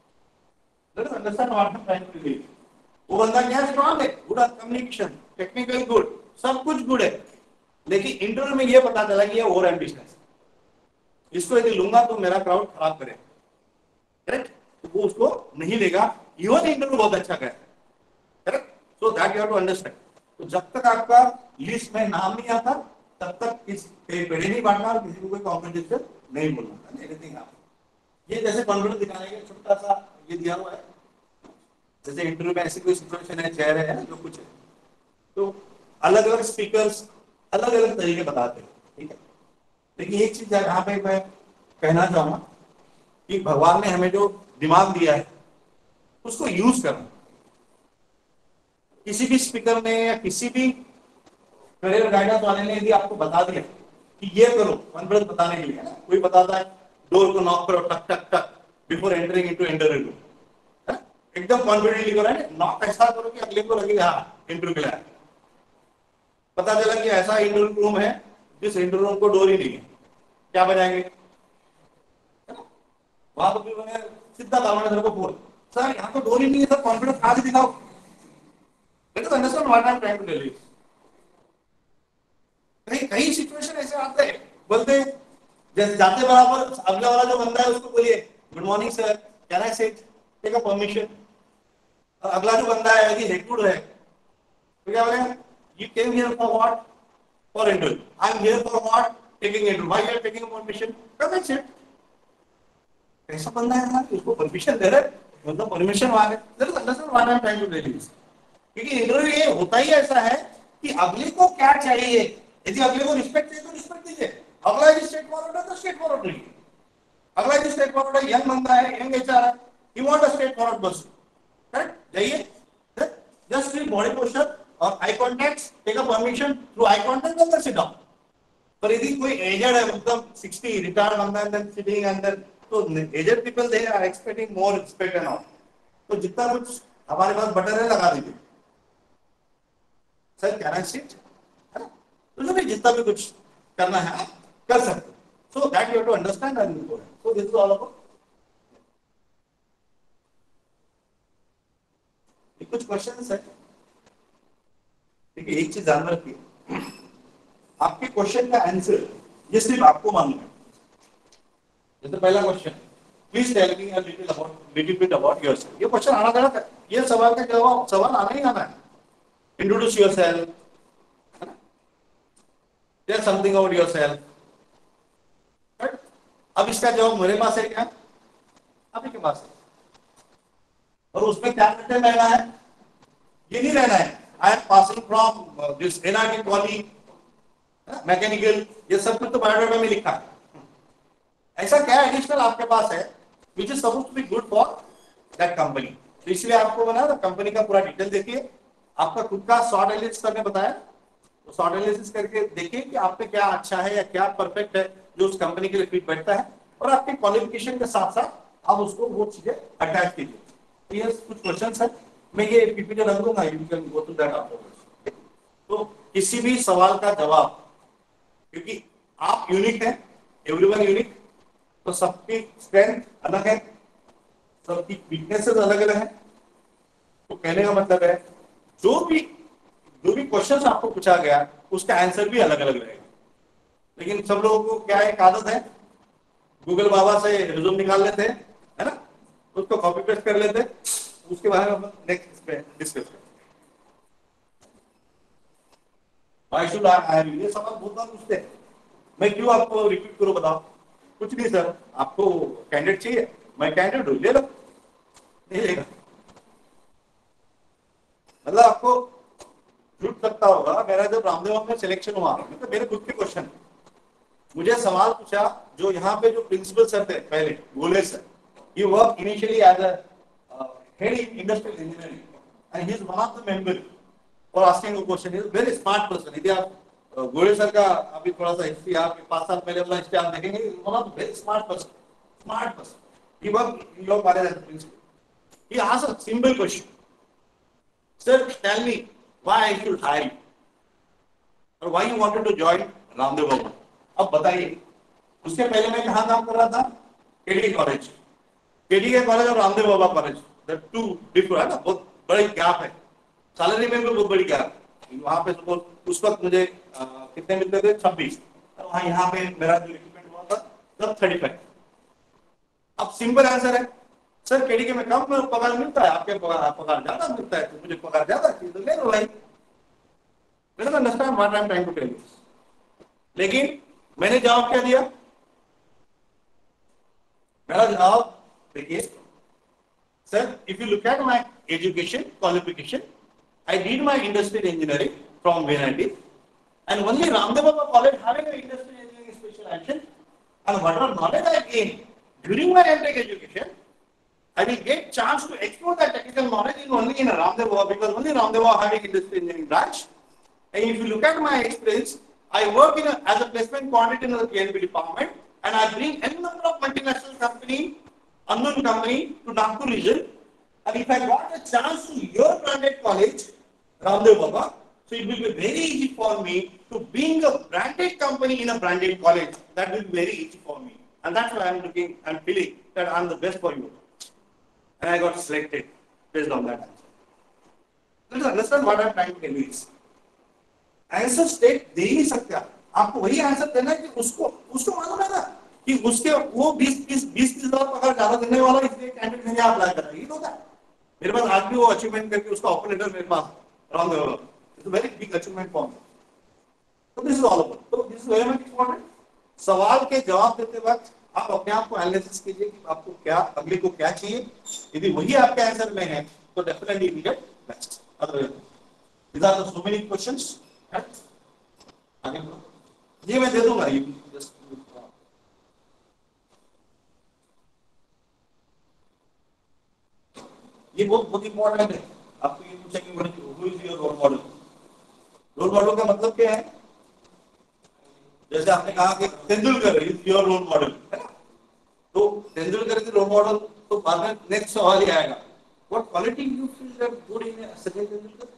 वो बंदा क्या स्ट्रॉन्ग है, गुड कम्युनिकेशन, टेक्निकल गुड, सब कुछ गुड है, लेकिन इंटरव्यू में ये पता चला कि ये ओवर एम्बिशियस, इसको यदि लूंगा तो मेरा क्राउड खराब करेगा, करेक्ट। वो उसको नहीं लेगा, इवन इंटरव्यू बहुत अच्छा गया, correct. So that you have to understand. तो जब तक आपका लिस्ट में नाम नहीं आता तब तक इस पेड़े नहीं बांटना और किसी को कोई कॉम्पिटिशन नहीं बोलना, एनीथिंग आप। ये जैसे कॉन्फिडेंस दिखाने का छोटा सा ये दिया हुआ है, जैसे इंटरव्यू में ऐसी कोई सिचुएशन है, चेहरे है जो कुछ है, तो अलग अलग स्पीकर्स अलग अलग तरीके बताते हैं, ठीक है। लेकिन एक चीज यहाँ पे मैं कहना चाहूंगा कि भगवान ने हमें जो दिमाग दिया है उसको यूज करना। किसी भी स्पीकर ने या किसी भी करियर गाइडेंस वाले ने यदि आपको बता दिया कि ये करो, कॉन्फिडेंस बताने के लिए, कोई बताता है डोर को नॉक करो टक टक टक बिफोर एंटरिंग इनटू इंटरव्यू, एकदम कॉन्फिडेंटली करो, नॉक ऐसा करो कि अगले को लगे हाँ इंटरव्यू के लिए। पता चला कि ऐसा इंटरव्यू रूम है जिस इंटरव्यू रूम को डोर ही नहीं है, क्या बजाएंगे? वहां तो मैंने सीधा दामन सर को बोल, सर यहाँ तो डोर ही नहीं है सर, कॉन्फिडेंस आज दिखाओ। Understand what I am trying to tell you. कई सिचुएशन ऐसे आते हैं, बोलते हैं जैसे जाते बराबर अगला वाला जो बंदा है उसको बोलिए good morning sir, can I sit, take a permission. और अगला जो बंदा है यदि हेडफुल है तो क्या बोलेगा, you came here for what, for interview, I am here for what, taking interview, why you are taking permission, come and sit. कैसा बंदा है यार, उसको परमिशन दे रहे मतलब परमिशन मांगे, जरूर understand what I am trying to tell you. क्योंकि इंटरव्यू ये होता ही ऐसा है कि अगले को क्या चाहिए, यदि अगले को रिस्पेक्ट चाहिए तो रिस्पेक्ट दीजिए, अगला यदि स्ट्रेट फॉरवर्ड है तो स्ट्रेट फॉरवर्ड रहिए। अगला यदि स्ट्रेट फॉरवर्ड है, यंग बंदा है, यंग एचआर है, he want a straight forward person, correct, जाइए जस्ट इन बॉडी पोस्चर और eye contact, take a permission through eye contact and sit down. पर यदि कोई एजेड है मतलब 60 रिटायर्ड बंदा है देन सिटिंग अंदर, तो aged people they are expecting more respect and all, तो जितना कुछ हमारे पास बटन है लगा दीजिए, सर कैन आई सिट, तो जो भी जितना भी कुछ करना है आप कर सकते, so that you have to understand and go. So this is all about. कुछ क्वेश्चंस है, ठीक है। एक चीज ध्यान रखिए, आपके क्वेश्चन का आंसर ये सिर्फ आपको मालूम है। जैसे पहला question, please tell me a little bit about yourself, ये क्वेश्चन आना गलत है, ये सवाल का जवाब सवाल आना ही आना है। Introduce yourself, tell something about yourself, अब इसका जवाब मेरे पास है क्या, आपके पास है, और उसमें क्या करते रहना है, ये नहीं रहना है I am passing from this NIT college mechanical, ये सब कुछ तो बायोडाटा में लिखा है। ऐसा क्या एडिशनल आपके पास है which is supposed to be good for that company, तो इसलिए आपको बना ना कंपनी का पूरा डिटेल देखिए, आपका खुद का शॉर्ट एनालिसिस करने बताया, तो शॉर्ट एनालिसिस करके देखिए कि आप पे क्या अच्छा है या क्या परफेक्ट है जो उस कंपनी के लिए फिट बैठता है, और आपके क्वालिफिकेशन के साथ साथ आप उसको वो चीजें अटैच कीजिए। तो ये कुछ क्वेश्चंस है, मैं ये पीपीटी रख दूंगा, you can go through that afterwards. तो किसी भी सवाल का जवाब, क्योंकि आप यूनिक हैं, एवरीवन यूनिक, तो सबकी स्ट्रेंथ अलग है, सबकी वीकनेसेस अलग अलग है, तो कहने का मतलब है जो भी क्वेश्चन आपको पूछा गया उसका आंसर भी अलग अलग रहेगा। लेकिन सब लोगों को क्या एक आदत है, गूगल बाबा से रिज्यूम निकाल लेते हैं, है ना, उसको कॉपी पेस्ट कर लेते, उसके बारे में नेक्स्ट पे डिस्कस करते। Why should I hire you, ये सवाल बहुत बार पूछते हैं, मैं क्यों आपको रिपीट करूं, बताओ। कुछ नहीं सर, आपको कैंडिडेट चाहिए, मैं कैंडिडेट हूं, ले लो, नहीं लेगा, मतलब आपको छूट सकता होगा। मेरा जब रामदेव में सिलेक्शन हुआ तो मेरे खुद के क्वेश्चन, मुझे सवाल पूछा जो यहाँ पे जो प्रिंसिपल सर थे पहले, Gole sir, he worked initially as a head in industrial engineering and he is one of the member for asking a question. He is very smart person. यदि आप गोले सर का अभी थोड़ा सा हिस्ट्री, आपके 5 साल पहले वाला हिस्ट्री आप देखेंगे, one of the very smart person. He worked in your college as a principal. He asked a simple question, sir tell me why I should hire you or why you wanted to join Ramdev Baba. अब बताइए, उसके पहले मैं कहाँ काम कर रहा था, केडी कॉलेज, केडी के कॉलेज और Ramdev Baba college, the two different है ना, बहुत बड़ी गैप है, सैलरी में भी बहुत बड़ी गैप है। वहां पे सपोज उस वक्त मुझे कितने मिलते थे, 26, और वहां यहाँ पे मेरा जो रिक्रूटमेंट हुआ था तब 35। अब सिंपल आंसर है, सर केडीके में कम पगार मिलता है, आपके पगार ज्यादा मिलता है, तो मुझे पगार ज्यादा चाहिए तो ले लो भाई। मैंने understand what I am trying to tell you. लेकिन मैंने जवाब क्या दिया? मेरा जवाब देखिए, sir if you look at my education qualification, I did my industrial engineering from VNIT, and only Ramdev Baba College having an industrial engineering specialization, and whatever knowledge I gained during my MTech education, I will get chance to explore that technical knowledge in only in Ramdev Baba, because only Ramdev Baba having industrial engineering branch. And if you look at my experience, I work as a placement coordinator in the PNP department, and I bring any number of multinational company, unknown company to Nagpur region. And if I got a chance to your branded college, Ramdev Baba, so it will be very easy for me to being a branded company in a branded college. That will be very easy for me. And that's why I'm looking and feeling that I'm the best for you. And I got selected based on that answer. Let's understand what I'm trying to tell you is. Answer state दे ही नहीं सकते आपको वही आंसर देना है कि उसको उसको मालूम है ना कि उसके वो 20-30 हजार पगार ज्यादा देने वाला, इसलिए कैंडिडेट मैंने अप्लाई करा, ये होता है। मेरे पास आज भी वो अचीवमेंट करके उसका ऑफर लेटर मेरे पास राउंड में, it's a very big achievement for me. तो दिस इज ऑल अबाउट, तो this is very much important. सवाल के जवाब देते वक्त आप अपने आप को एनालिसिस कीजिए कि आपको क्या, अगले को क्या चाहिए। यदि वही आपके आंसर में है तो definitely you get best. Otherwise these are the so many questions, आगे ये मैं दे दूंगा, ये जस्ट ये बहुत इंपॉर्टेंट है। आपको ये पूछेंगे who is your role model. Role model का मतलब क्या है? जैसे आपने कहा कि Tendulkar is your role model, तो तेंदुलकर इज रोल मॉडल, तो बाद में नेक्स्ट सवाल ही आएगा, what quality you feel that good in Sachin Tendulkar?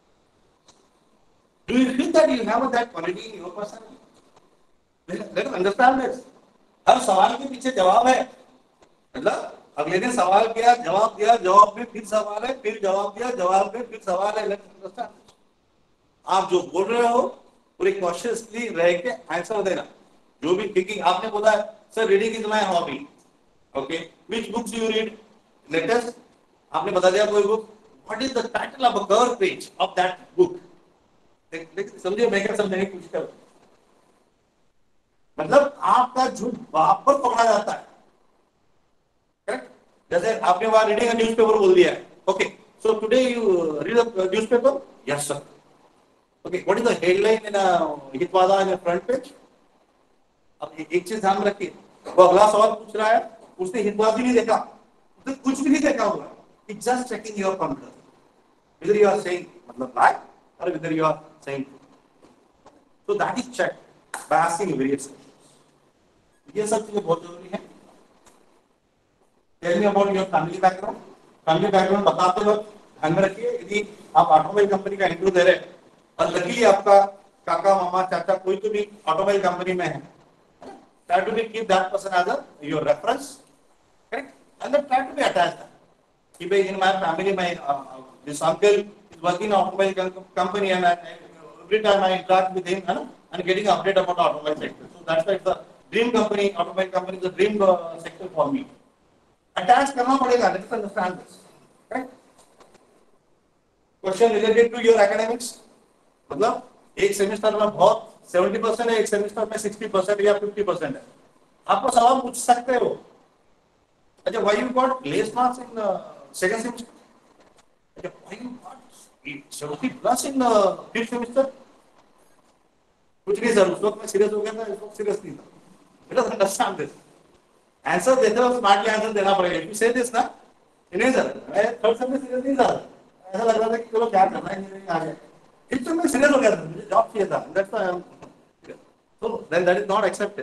Do you feel that you have that quality in your personality? Let us understand this. हर सवाल के पीछे जवाब है। मतलब अगले ने सवाल किया, जवाब दिया, जवाब में फिर सवाल है, फिर जवाब दिया, जवाब में फिर सवाल है। Let us understand. आप जो बोल रहे हो पूरे कॉन्शियसली रह के आंसर देना। जो भी थिंकिंग आपने बोला है, sir reading is my hobby, okay, which books you read? Latest आपने बता दिया कोई book, what is the title of a cover page of that book? समझिए मैं क्या समझाने की कोशिश कर, मतलब आपका झूठ बाप पर पकड़ा जाता है, करेक्ट? जैसे आपने वहां रीडिंग न्यूज़पेपर बोल दिया है, okay, so today you read the newspaper, yes sir, okay, what is the headline in Hitavada in front page? अब एक चीज ध्यान रखिए, वो अगला सवाल पूछ रहा है, उसने हितवाद भी नहीं देखा, उसने कुछ भी नहीं देखा होगा, it's just checking your confidence, इधर यू आर सेइंग मतलब लाई और इधर you are saying, so that is checked by asking various questions. ये सब चीजें बहुत जरूरी है। Tell me about your family background. Family background बताते वक्त ध्यान में रखिए, यदि आप ऑटोमोबाइल कंपनी का इंटरव्यू दे रहे हैं और लकीली आपका काका मामा चाचा कोई तो भी ऑटोमोबाइल कंपनी में है, try to keep that person as a your reference, correct? And then try to be attached. कि भाई in my family my this uncle is working in automobile company and every time I interact with him and getting update about automobile sector. So that's why it's a dream company, automobile company is a dream sector for me. Attach करना पड़ेगा, let's understand this. Correct? Question related to your academics. मतलब एक सेमेस्टर में बहुत 70% है, एक सेमेस्टर में 60% या 50% है, आपको सवाल पूछ सकते हो। अच्छा, why you got less marks in second semester? अच्छा, why you got 70+ in fifth semester? कुछ नहीं सर, उस वक्त मैं सीरियस हो गया था, इस वक्त सीरियस नहीं था। Let us understand this. Answer देते वक्त स्मार्टली आंसर देना पड़ेगा। If you say this ना, नहीं सर, मैं थर्ड सेम में सीरियस नहीं था, ऐसा लग रहा था कि चलो क्या करना है, इंजीनियरिंग आ गया। फिफ्थ सेम में सीरियस हो गया था, मुझे जॉब चाहिए था। That's why I'm so then that is not accepted.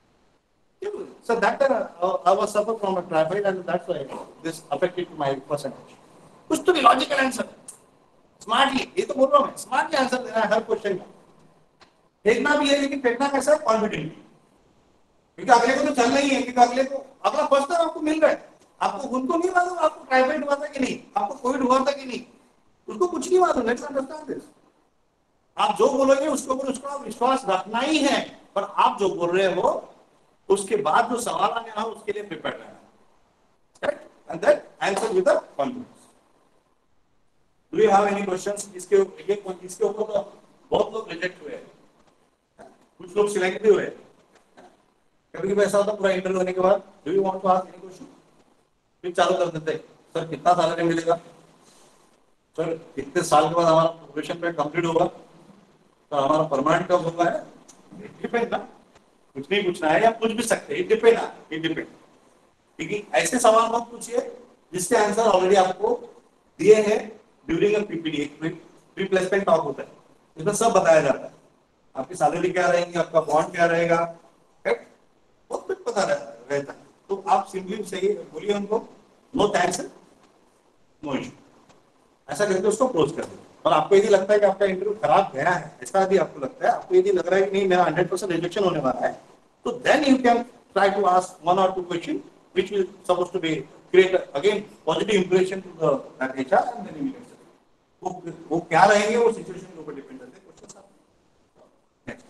So that time I was suffer from a typhoid and that's why this affected my percentage. कुछ तो भी लॉजिकल आंसर, स्मार्टली, ये तो बोल रहा हूँ मैं, स्मार्टली आंसर देना है हर क्वेश्चन का। फेंकना भी है, लेकिन फेंकना कैसा है? कॉन्फिडेंटली, क्योंकि अगले को तो चल नहीं है, क्योंकि अगले को अगला फर्स्ट टाइम आपको मिल रहा है, आपको उनको नहीं मालूम आपको टाइफाइड हुआ था कि नहीं, आपको कोविड हुआ था कि नहीं, उसको कुछ नहीं मालूम। Let's understand this. आप जो बोलोगे उसके ऊपर उसका विश्वास रखना ही है, पर आप जो बोल रहे हो उसके बाद जो सवाल आने हैं उसके लिए प्रिपेयर रहना, correct? and then answer with the confidence. Do you have any questions? इसके ऊपर तो बहुत लोग रिजेक्ट हुए हैं, कुछ लोग सिलेक्ट भी हुए हैं. कभी कभी ऐसा होता है पूरा इंटरव्यू होने के बाद, do you want to ask any question, फिर चालू कर देते हैं, सर कितना सैलरी मिलेगा, सर कितने साल के बाद हमारा प्रोफेशन पे कंप्लीट होगा, तो हमारा परमानेंट कब होगा है, डिपेंड ना, कुछ नहीं पूछना है या पूछ भी सकते हैं, डिपेंड ना, इट डिपेंड. ठीक है, ऐसे सवाल मत पूछिए जिसके आंसर ऑलरेडी आपको दिए हैं during a PPT. Pre placement talk होता है, इसमें सब बताया जाता है, आपकी सैलरी क्या रहेगी, आपका बॉन्ड क्या रहेगा, बहुत कुछ पता रहता है. तो आप सिंपली सही बोलिए उनको, नो थैंक्स नो इशू, ऐसा करके उसको क्लोज कर दो. और आपको यदि लगता है कि आपका इंटरव्यू खराब गया है, ऐसा यदि आपको लगता है, आपको यदि लग रहा है कि नहीं मेरा 100% रिजेक्शन होने वाला है, तो then you can try to ask 1 or 2 question which will supposed to be create again positive impression to the that HR and then you can वो क्या रहेंगे, वो सिचुएशन के ऊपर डिपेंड करते हैं क्वेश्चन. नेक्स्ट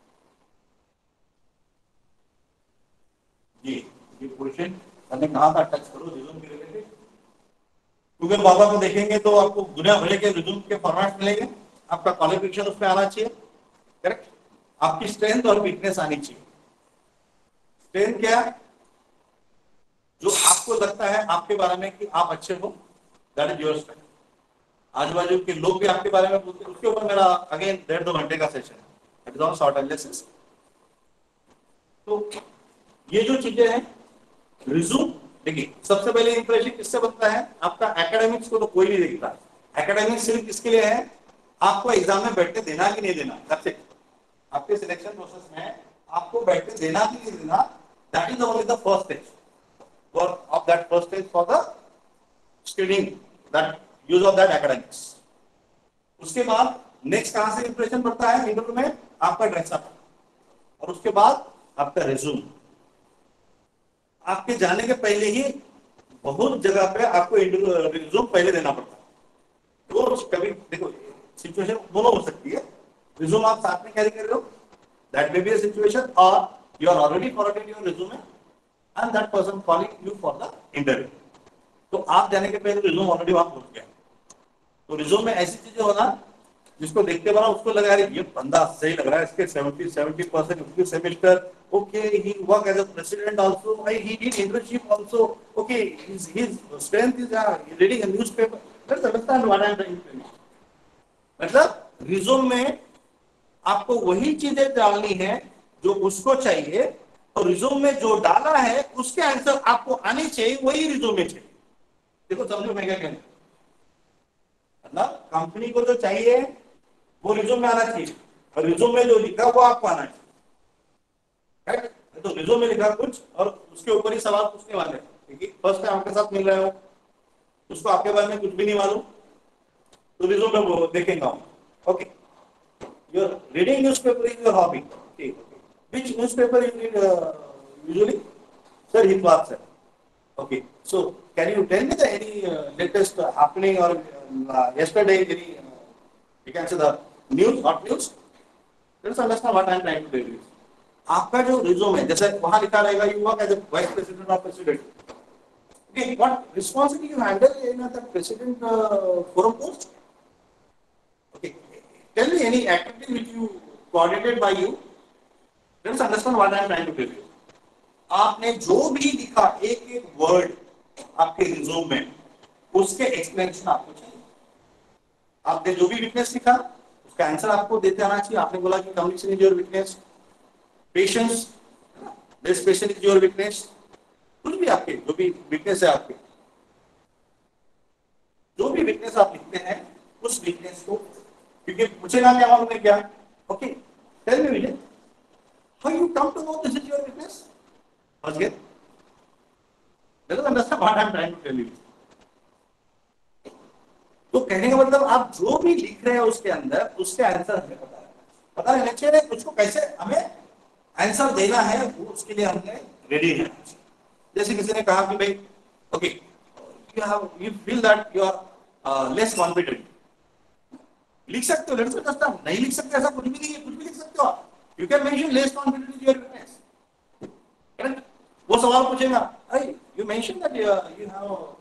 जी, ये क्वेश्चन मैंने कहा था टच करो रिज्यूम के रिलेटेड. गूगल बाबा को देखेंगे तो आपको दुनिया भर के रिज्यूम के फॉर्मेट मिलेंगे. आपका क्वालिफिकेशन उसमें आना चाहिए, करेक्ट. आपकी स्ट्रेंथ और वीकनेस आनी चाहिए. स्ट्रेंथ क्या, जो आपको लगता है आपके बारे में कि आप अच्छे हो, दैट इज योर स्ट्रेंथ. आजू बाजू के लोग भी आपके बारे में बोलते हैं, उसके ऊपर मेरा अगेन 1.5-2 घंटे का सेशन है, it is on short analysis. तो ये जो चीजें हैं रिज्यूम, देखिए सबसे पहले इंप्रेशन किससे बनता है, आपका एकेडमिक्स को तो कोई नहीं देखता. एकेडमिक्स सिर्फ किसके लिए है, आपको एग्जाम में बैठने देना कि नहीं देना, दैट्स इट. आपके सिलेक्शन प्रोसेस में आपको बैठने देना कि नहीं देना, that is only the first stage of that first stage for the screening, that use of that academics. उसके बाद नेक्स्ट कहां से इंप्रेशन पड़ता है इंटरव्यू में, आपका ड्रेसअप, और उसके बाद आपका रिज्यूम. आपके जाने के पहले ही बहुत जगह पे आपको रिज्यूम पहले देना पड़ता है. तो कभी देखो सिचुएशन दोनों हो सकती है, रिज्यूम आप साथ में कैरी कर रहे हो, that may be a situation, और you are already forwarded your resume and that person calling you for the interview. तो आप जाने के पहले रिज्यूम ऑलरेडी वहां पहुंच गया. तो रिज्यूम में ऐसी चीजें होना जिसको देखते बना उसको लगा रही ये बंदा सही लग रहा है, इसके 70% उसके semester, okay he work as a president also, he did internship also, okay his strength is reading a newspaper. Let's understand what I am trying to say. मतलब रिज्यूम में आपको वही चीजें डालनी है जो उसको चाहिए, और रिज्यूम में जो डाला है उसके आंसर आपको आने चाहिए, वही रिज्यूम में चाहिए. देखो समझो मैं क्या कहना, मतलब कंपनी को जो चाहिए वो रिज्यूम में आना चाहिए, और रिज्यूम में जो लिखा वो आपको आना चाहिए. तो रिज्यूम में लिखा कुछ और उसके ऊपर ही सवाल पूछने वाले हैं, क्योंकि फर्स्ट टाइम आपके साथ मिल रहे हो, उसको आपके बारे में कुछ भी नहीं मालूम, तो रिज्यूम में वो देखेंगे. Okay, your reading newspaper is your hobby. Which newspaper you read usually? Sir, Hindwad, sir. Okay. So, can you tell me the any latest happening or yesterday any you can say the news, hot news? Let's understand what I am trying to tell you. आपका जो रिज्यूम है, जैसे वहां लिखा रहेगा you work as a vice president or president. Okay, what responsibility you handle in the president forum post? Okay, tell me any activity which you coordinated by you. Let's understand what I am trying to tell you. आपने जो भी लिखा एक एक वर्ड आपके रिज्यूम में, उसके एक्सप्लेनेशन आपको चाहिए. आपने जो भी वीकनेस लिखा उसका आंसर आपको देते आना चाहिए. आपने बोला कि communication is your weakness, patience, this patience is your weakness, कुछ भी आपके जो भी वीकनेस है, आपके जो भी वीकनेस आप लिखते हैं उस वीकनेस को, क्योंकि मुझे ना क्या मालूम है क्या. Okay, tell me Vijay, how you come to know this is your weakness? Again, let us understand what I am trying to tell you. तो कहने का मतलब आप जो भी लिख रहे हैं उसके अंदर उसके आंसर हमें पता रहना चाहिए, उसको कैसे हमें आंसर देना है वो उसके लिए हमने रेडी रहना चाहिए. जैसे किसी ने कहा कि भाई okay you feel that you are less confident, लिख सकते हो, लेट्स अंडरस्टैंड. नहीं लिख सकते ऐसा कुछ भी नहीं है, कुछ भी लिख सकते हो आप. You can mention less confident is your weakness. Correct? वो सवाल पूछेगा, hey, you mentioned that you have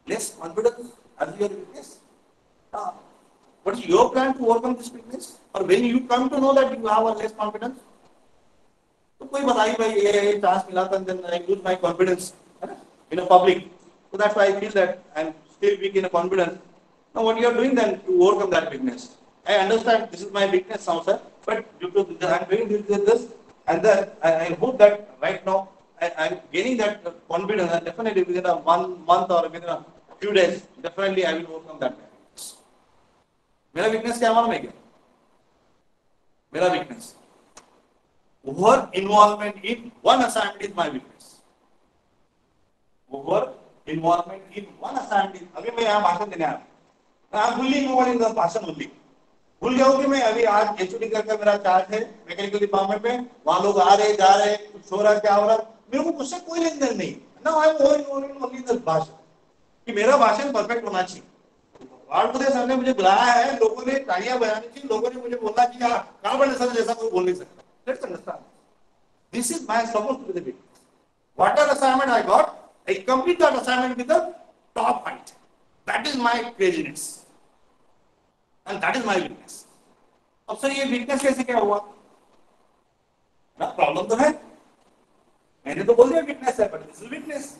less confidence as your weakness? What's your plan to overcome this weakness? Or when you come to know that you have a less confidence, तो कोई बताइए भाई ये चांस मिला था, then I lose my confidence in a public. So that's why I feel that I'm still weak in a confidence. Now what you are doing then to overcome that weakness? I understand this is my weakness now, sir, but due to I'm doing this, and then I hope that right now I'm gaining that confidence, and definitely within a 1 month or within a few days, definitely I will overcome that weakness. मेरा weakness क्या मालूम है क्या? मेरा weakness over involvement in one assignment is my weakness. Over involvement in one assignment. अभी मैं यहाँ भाषण देने आया, मैं भूली involved in the भाषण only. भूल गया हूँ कि मैं अभी आज एचओडी करके मेरा चार्ट है मैकेनिकल डिपार्टमेंट में, वहाँ लोग आ रहे जा रहे, कुछ हो रहा क्या हो रहा, मेरे को उससे कोई लेन देन नहीं. Now I am over involved only in the भाषण, कि मेरा भाषण परफेक्ट होना चाहिए. वार्ड सर ने मुझे बुलाया है, लोगों ने तालियां बजानी थी, लोगों ने मुझे बोला कि यार कार्बन सर जैसा कोई बोल नहीं सकता. Let's understand. This is my supposed to be the weakness. Whatever assignment I got, I complete that assignment with the top height. That is my craziness, and that is my weakness. अब सर ये weakness कैसे क्या हुआ? ना प्रॉब्लम तो है, मैंने तो बोल दिया weakness है, but this is weakness.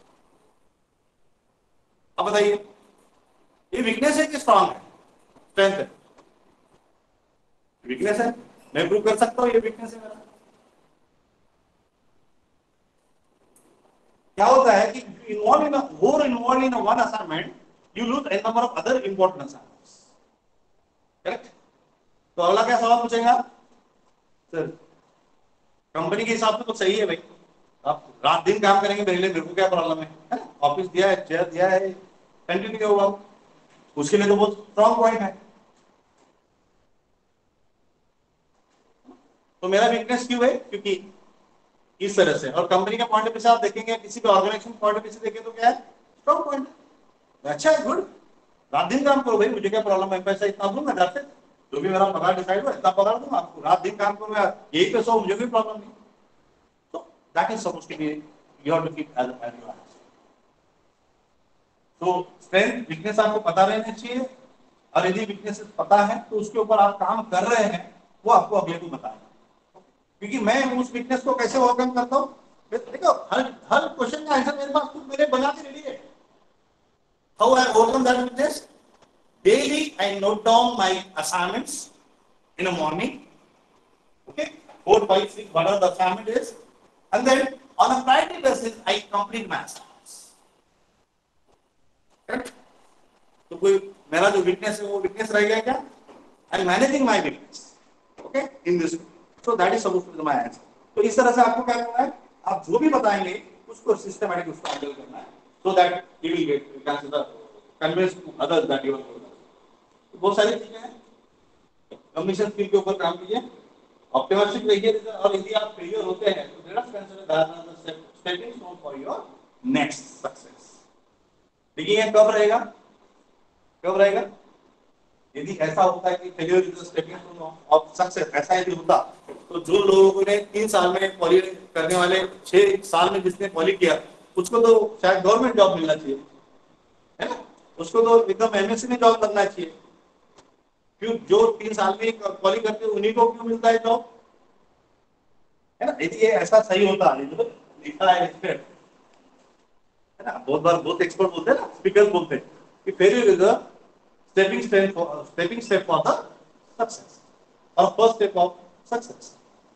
अब बताइए ये weakness है कि strong है? Strength है. Weakness है, मैं प्रूव कर सकता हूँ ये weakness है मेरा. क्या होता है कि involved in a one assignment, you lose a number of other important assignments. Correct? तो अगला क्या सवाल पूछेगा? सर कंपनी के हिसाब से तो सही है भाई, आप रात दिन काम करेंगे मेरे लिए, मेरे को क्या प्रॉब्लम है? ऑफिस दिया है, चेयर दिया है, कंटिन्यू होगा, उसके लिए तो बहुत स्ट्रॉन्ग पॉइंट है. तो मेरा वीकनेस क्यों है? क्योंकि इस तरह से, और कंपनी का पॉइंट ऑफ व्यू से आप देखेंगे, किसी भी ऑर्गेनाइजेशन पॉइंट ऑफ व्यू से देखें तो क्या है? Strong point. अच्छा है, गुड, रात दिन काम करो भाई, मुझे क्या प्रॉब्लम है, पैसा इतना दूंगा घर से, जो भी मेरा पगार डिसाइड हुआ इतना पगार दूंगा आपको, रात दिन काम करो यार, यही पैसा हो, मुझे कोई प्रॉब्लम नहीं. तो that is supposed to be you have to keep as your answer. तो स्ट्रेंथ वीकनेस आपको पता रहना चाहिए, और यदि वीकनेस पता है तो उसके ऊपर आप काम कर रहे हैं, वो आपको अगले को बताएं. क्योंकि मैं उस वीकनेस को कैसे ओवरकम करता हूँ, देखो हर क्वेश्चन का आंसर मेरे पास खुद मेरे बना के रेडी है. How I overcome that weakness? Daily I note down my assignments in the morning. Okay, 4, 5, 6, whatever the assignment is, and then on a Friday basis I complete my assignments. Correct? तो कोई मेरा जो वीकनेस है वो वीकनेस रह गया क्या? I am managing my weakness. Okay, in this way. So that is supposed to be my answer. तो इस तरह से आपको क्या करना है, आप जो भी बताएंगे उसको सिस्टमैटिक उसको हैंडल करना है, so that you will get you can convince to others that you are good. तो बहुत सारी चीजें हैं, कम्युनिकेशन स्किल के ऊपर काम कीजिए, ऑप्टिमिस्टिक रहिए, और यदि आप फेलियर होते हैं तो let us consider that as a stepping stone for your next success. देखिए ये कब रहेगा, कब रहेगा? यदि ऐसा होता है कि failure is the stepping stone of success, ऐसा यदि होता तो जो लोगों ने 3 साल में पॉली करने वाले 6 साल में जिसने पॉली किया उसको तो शायद गवर्नमेंट जॉब मिलना चाहिए, है ना, उसको तो एकदम एमएससी में जॉब करना चाहिए. क्यों जो 3 साल में पॉली करते उन्हीं को क्यों मिलता है जॉब, है ना? यदि ये ऐसा सही होता है जो लिखा है इस पे, है ना, बहुत बार बहुत एक्सपर्ट बोलते हैं ना, स्पीकर बोलते हैं कि failure is the stepping step for the success or first step of success.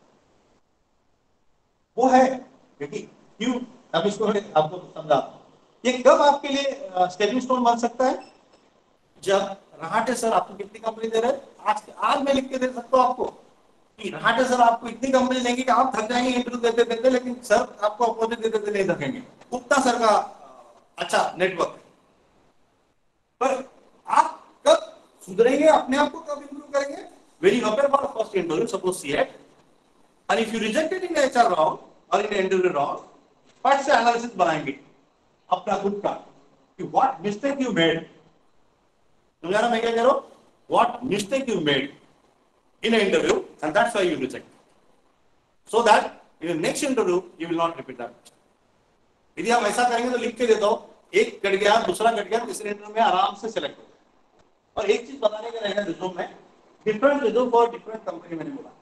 वो है क्योंकि क्यों, अब इसको आपको समझा, ये कब आपके लिए स्टेपिंग स्टोन बन सकता है? जब रहाटे सर आपको कितनी कंपनी दे रहे हैं, आज मैं लिख के दे सकता हूँ आपको कि रहाटे सर आपको इतनी कंपनी देंगे कि आप थक जाएंगे इंटरव्यू देते देते, लेकिन सर आपको अपोजिट देते देते नहीं थकेंगे. गुप्ता सर का अच्छा नेटवर्क, पर आप कब सुधरेंगे, अपने आप को कब इंप्रूव करेंगे? when you appear for first interview, suppose CET, and if you rejected in HR round or in interview round, फट से एनालिसिस बनाएंगे अपना खुद का कि what mistake you made. समझा ना मैं क्या कह रहा हूं? what mistake you made in an interview and that's why you reject, so that in the next interview you will not repeat that. यदि आप ऐसा करेंगे तो लिख के देता हूं एक कट गया, दूसरा कट गया, तीसरे इंटरव्यू में आराम से सिलेक्ट हो गया। और एक चीज बताने का रहेगा रिज्यूम में, different resume for different company. मैंने बोला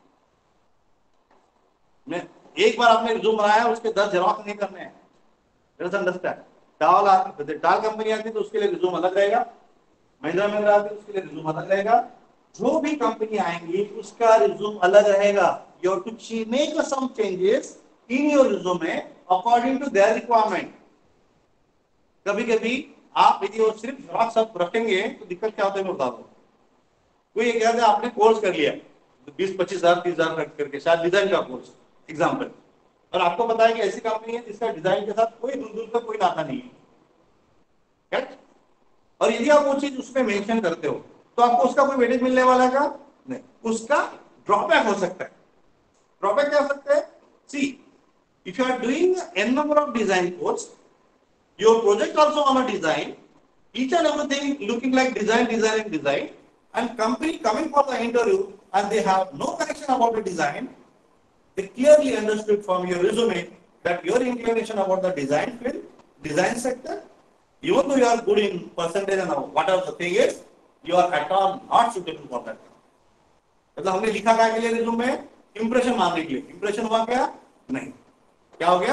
मैं एक बार आपने रिज्यूम बनाया उसके 10 जेरॉक्स नहीं करने हैं। अंडरस्टैंड? टाल कंपनी आती है तो उसके लिए रिज्यूम अलग रहेगा, महिंद्रा महिंद्रा आती है उसके लिए रिज्यूम अलग रहेगा, जो भी कंपनी आएंगी उसका रिज्यूम अलग रहेगा। You have to make some changes in your resume according to their requirement. कभी कभी आप यदि वो सिर्फ जेरॉक्स सब रखेंगे तो दिक्कत क्या होता है मैं बता दूं। कोई एक है आपने कोर्स कर लिया 20-25,000 30,000 खर्च करके, शायद डिजाइन का कोर्स एग्जाम्पल, और आपको पता है कि ऐसी कंपनी है जिसका डिजाइन के साथ कोई दूर दूर तक कोई नाता नहीं है, करेक्ट? और यदि आप वो चीज उसमें मेंशन करते हो तो आपको उसका कोई वेटेज मिलने वाला है का? नहीं, उसका ड्रॉबैक हो सकता है। ड्रॉबैक क्या हो सकता है? See, if you are doing n number of design course, your project also on a design, each and everything looking like design, and company coming for the interview and they have no connection about the design, they clearly understood from your resume that your inclination about the design field, design sector, even though you are good in percentage and whatever the thing is, you are at all not suitable for that. मतलब हमने लिखा क्या के लिए रिज्यूम में? इंप्रेशन मारने के लिए। इंप्रेशन हुआ क्या? नहीं। क्या हो गया?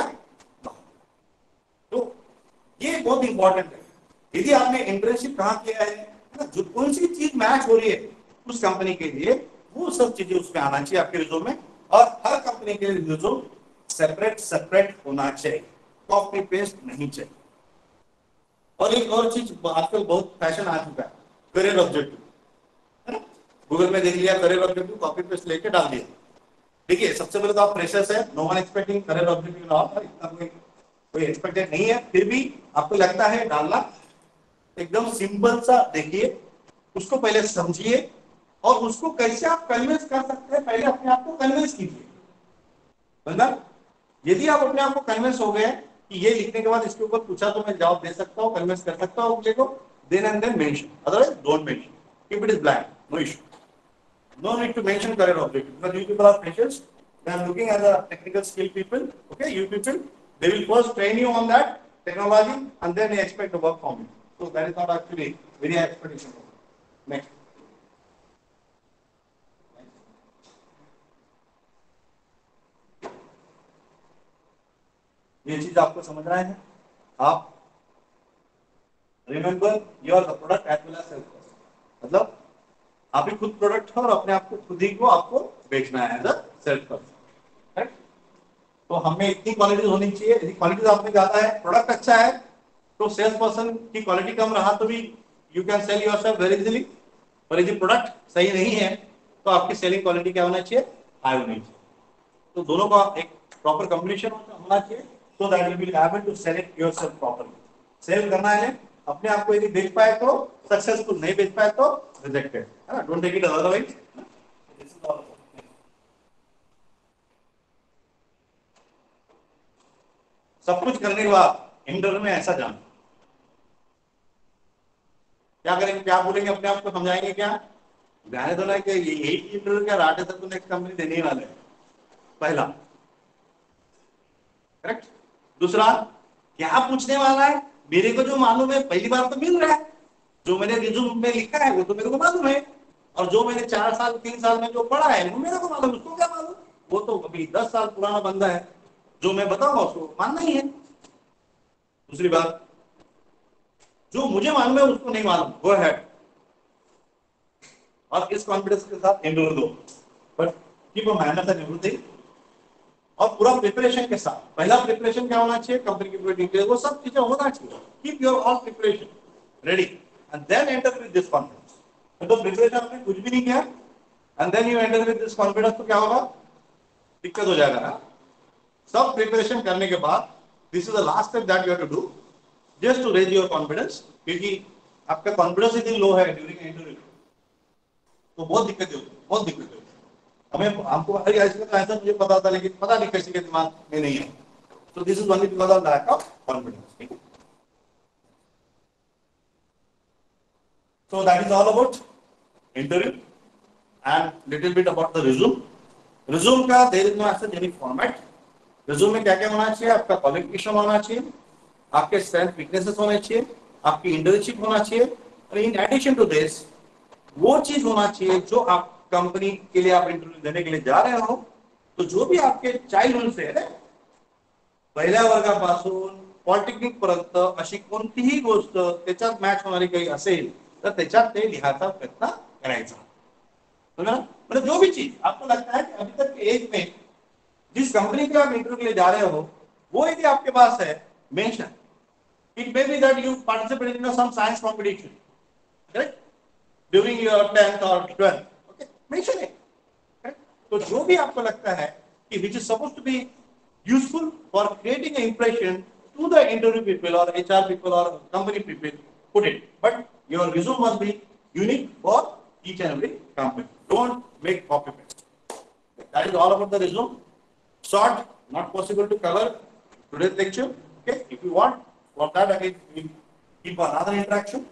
तो ये बहुत इंपॉर्टेंट है। यदि आपने इंटर्नशिप कहाँ किया है, जो कौन सी चीज मैच हो रही है उस कंपनी के लिए, वो सब चीजें उसमें आना चाहिए आपके रिज्यूम में। और हर कंपनी के लिए रिज्यूम सेपरेट होना चाहिए, कॉपी पेस्ट नहीं चाहिए। और एक और चीज आजकल बहुत फैशन आ चुका है, करियर ऑब्जेक्टिव, है ना? गूगल में देख लिया करियर ऑब्जेक्टिव, कॉपी पेस्ट लेके डाल दिया। देखिए सबसे पहले तो आप फ्रेशर्स है, no one expecting career objective ना हो, इतना कोई एक्सपेक्टेड नहीं है, फिर भी आपको लगता है डालना, एकदम सिंपल सा देखिए, उसको पहले समझिए और उसको कैसे आप कन्विंस कर सकते हैं पहले अपने आप को कन्विंस कीजिए। मतलब यदि आप अपने आप को कन्विंस हो गए कि ये लिखने के बाद इसके ऊपर पूछा तो मैं जवाब दे सकता हूँ, कन्विंस कर सकता हूँ अगले को, then and then mention, otherwise don't mention. If it is blank, no issue, no need to mention career objective, because you people are freshers, they are looking at the technical skill people, okay, you people, they will first train you on that technology and then they expect to work from you, so that is not actually very high expectation. Next, ये चीज आपको समझना है। आप remember you are the product as well as sales person, मतलब आप ही खुद प्रोडक्ट है और अपने आप को खुद ही को आपको बेचना है as a sales person, right? तो हमें इतनी क्वालिटीज होनी चाहिए। यदि क्वालिटीज आपने ज्यादा है, प्रोडक्ट अच्छा है, तो सेल्स पर्सन की क्वालिटी कम रहा तो भी you can sell yourself very easily. और यदि प्रोडक्ट सही नहीं है तो आपकी सेलिंग क्वालिटी क्या होना चाहिए? हाई होनी चाहिए। तो दोनों का एक प्रॉपर कॉम्बिनेशन होना चाहिए, so that you will able to sell it yourself properly. Sell करना है अपने आप को, यदि बेच पाए तो सक्सेसफुल, नहीं बेच पाए तो रिजेक्टेड, है ना? Don't take it otherwise. सब कुछ करने के बाद इंटरव्यू में ऐसा जाना, क्या करेंगे, क्या बोलेंगे, अपने आप को समझाएंगे क्या? ध्यान दो ना कि यही इंटरव्यू क्या राट है तो नेक्स्ट कंपनी देने ही वाले हैं, पहला, करेक्ट? दूसरा, क्या पूछने वाला है मेरे को जो मालूम है, पहली बार तो मिल रहा है, जो मैंने रिज्यूम में लिखा है वो तो मेरे को मालूम है, और जो मैंने 4 साल 3 साल में जो पढ़ा है वो मेरे को मालूम, उसको क्या मालूम? वो तो अभी 10 साल पुराना बंदा है, जो मैं बताऊंगा उसको मानना ही है। दूसरी बात, जो मुझे मालूम है उसको नहीं मालूम, गो अहेड और इस कॉन्फिडेंस के साथ इंटरव्यू दो, but keep a manners and everything, और पूरा प्रिपरेशन के साथ। पहला प्रिपरेशन क्या होना चाहिए? कंपनी की पूरी डिटेल, वो सब चीजें होना चाहिए। Keep your all preparation ready and then enter with this confidence. तो प्रिपरेशन आपने कुछ भी नहीं किया and then you enter with this confidence, तो क्या होगा? दिक्कत हो जाएगा ना। सब प्रिपरेशन करने के बाद this is the last step that you have to do, just to raise your confidence, क्योंकि आपका कॉन्फिडेंस यदि लो है ड्यूरिंग इंटरव्यू तो बहुत दिक्कत होगी, बहुत दिक्कत होगी। हमें हमको अरे ऐसा मुझे पता था, लेकिन पता नहीं किसी के दिमाग में नहीं है। तो this is only because of lack of confidence. So that is all about interview and little bit about the resume. Resume का there is no such any format. Resume में क्या क्या होना चाहिए? आपका क्वालिफिकेशन होना चाहिए, आपके स्ट्रेंथ वीकनेसेस होने चाहिए, आपकी इंटर्नशिप होना चाहिए, और इन एडिशन टू दिस वो चीज होना चाहिए जो आप कंपनी के लिए आप इंटरव्यू देने के लिए जा रहे हो, तो जो भी आपके चाइल्डहुड से पहिल्या वर्गापासून पॉलिटेक्निक पर्यंत अशी कोणतीही गोष्ट त्याच्यात मॅच होणारी काही असेल तर त्याच्यात ते लिहायचा प्रयत्न करायचा। मतलब जो भी चीज आपको लगता है कि अभी तक के एज में जिस कंपनी के आप इंटरव्यू के लिए जा रहे हो वो यदि आपके पास है mention, it may be that you participated in some science competition, correct, during your 10th और 12th, ओके, मेंशन इट। तो जो भी आपको लगता है कि which is suppose to be useful for creating impression to the interview people और एचआर पीपल और company people, put it, but your resume must be unique for each and every company. Don't make copy paste. That is all about the resume. Short, not possible to cover today's lecture. Okay, if you want, for that again we keep another interaction.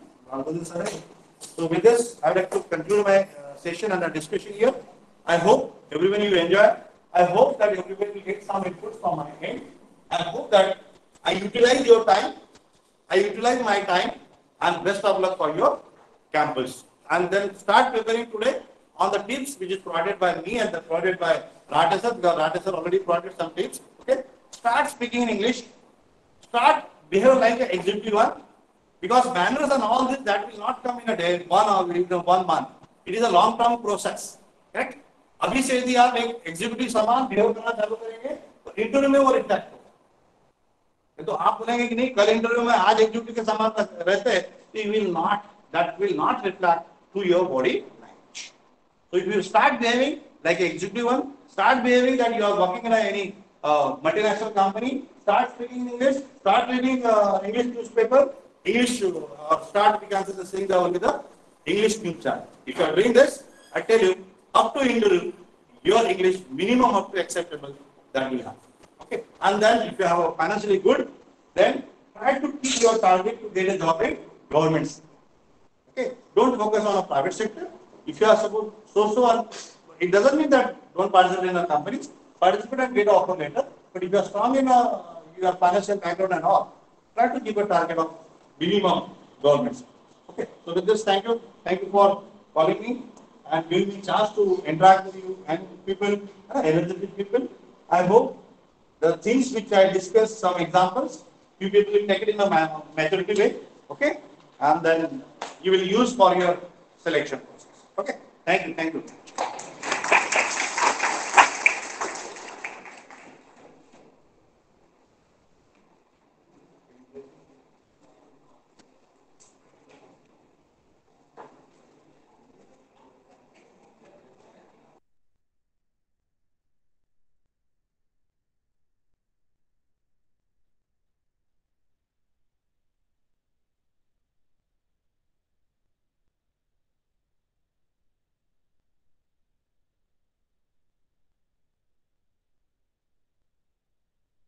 So with this, I would like to conclude my session and the discussion here. I hope everyone will enjoy. I hope that everyone will get some inputs from my end. I hope that I utilize your time. I utilize my time, and best of luck for your campus. And then start preparing today on the tips which is provided by me and provided by Ratesar, because Ratesar already provided some tips. Okay, start speaking in English. Start behave like an executive one, because manners and all this that will not come in a day, one or even 1 month. It is a long term process. Correct? अभी से यदि आप एक एग्जीक्यूटिव समान बिहेव करना चालू करेंगे तो इंटरव्यू में वो रिफ्लेक्ट होगा। तो आप बोलेंगे कि नहीं कल इंटरव्यू में आज एग्जीक्यूटिव के समान रहते, तो will not, that will not reflect to your body language. So if you start behaving like an executive one, start behaving that you are working in any multinational company, start speaking English, start reading English newspaper, English, start, we can say the saying with the English news channel. If you are doing this, I tell you, up to interview, your English minimum up to acceptable, that will happen. Okay, and then if you have a financially good, then try to keep your target to get a job in governments. Okay, don't focus on a private sector. If you are supposed so on, it doesn't mean that don't participate in a company. Participate and get offer later. But if you are strong in your financial background and all, try to keep a target of minimum governments. Okay. So with this, thank you for calling me and giving me chance to interact with you and people, energetic people. I hope the things which I discussed, some examples, you people will take it in a maturity way, okay? And then you will use for your selection process. Okay? Thank you. Thank you.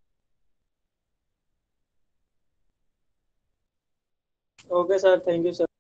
Okay, sir. Thank you, sir.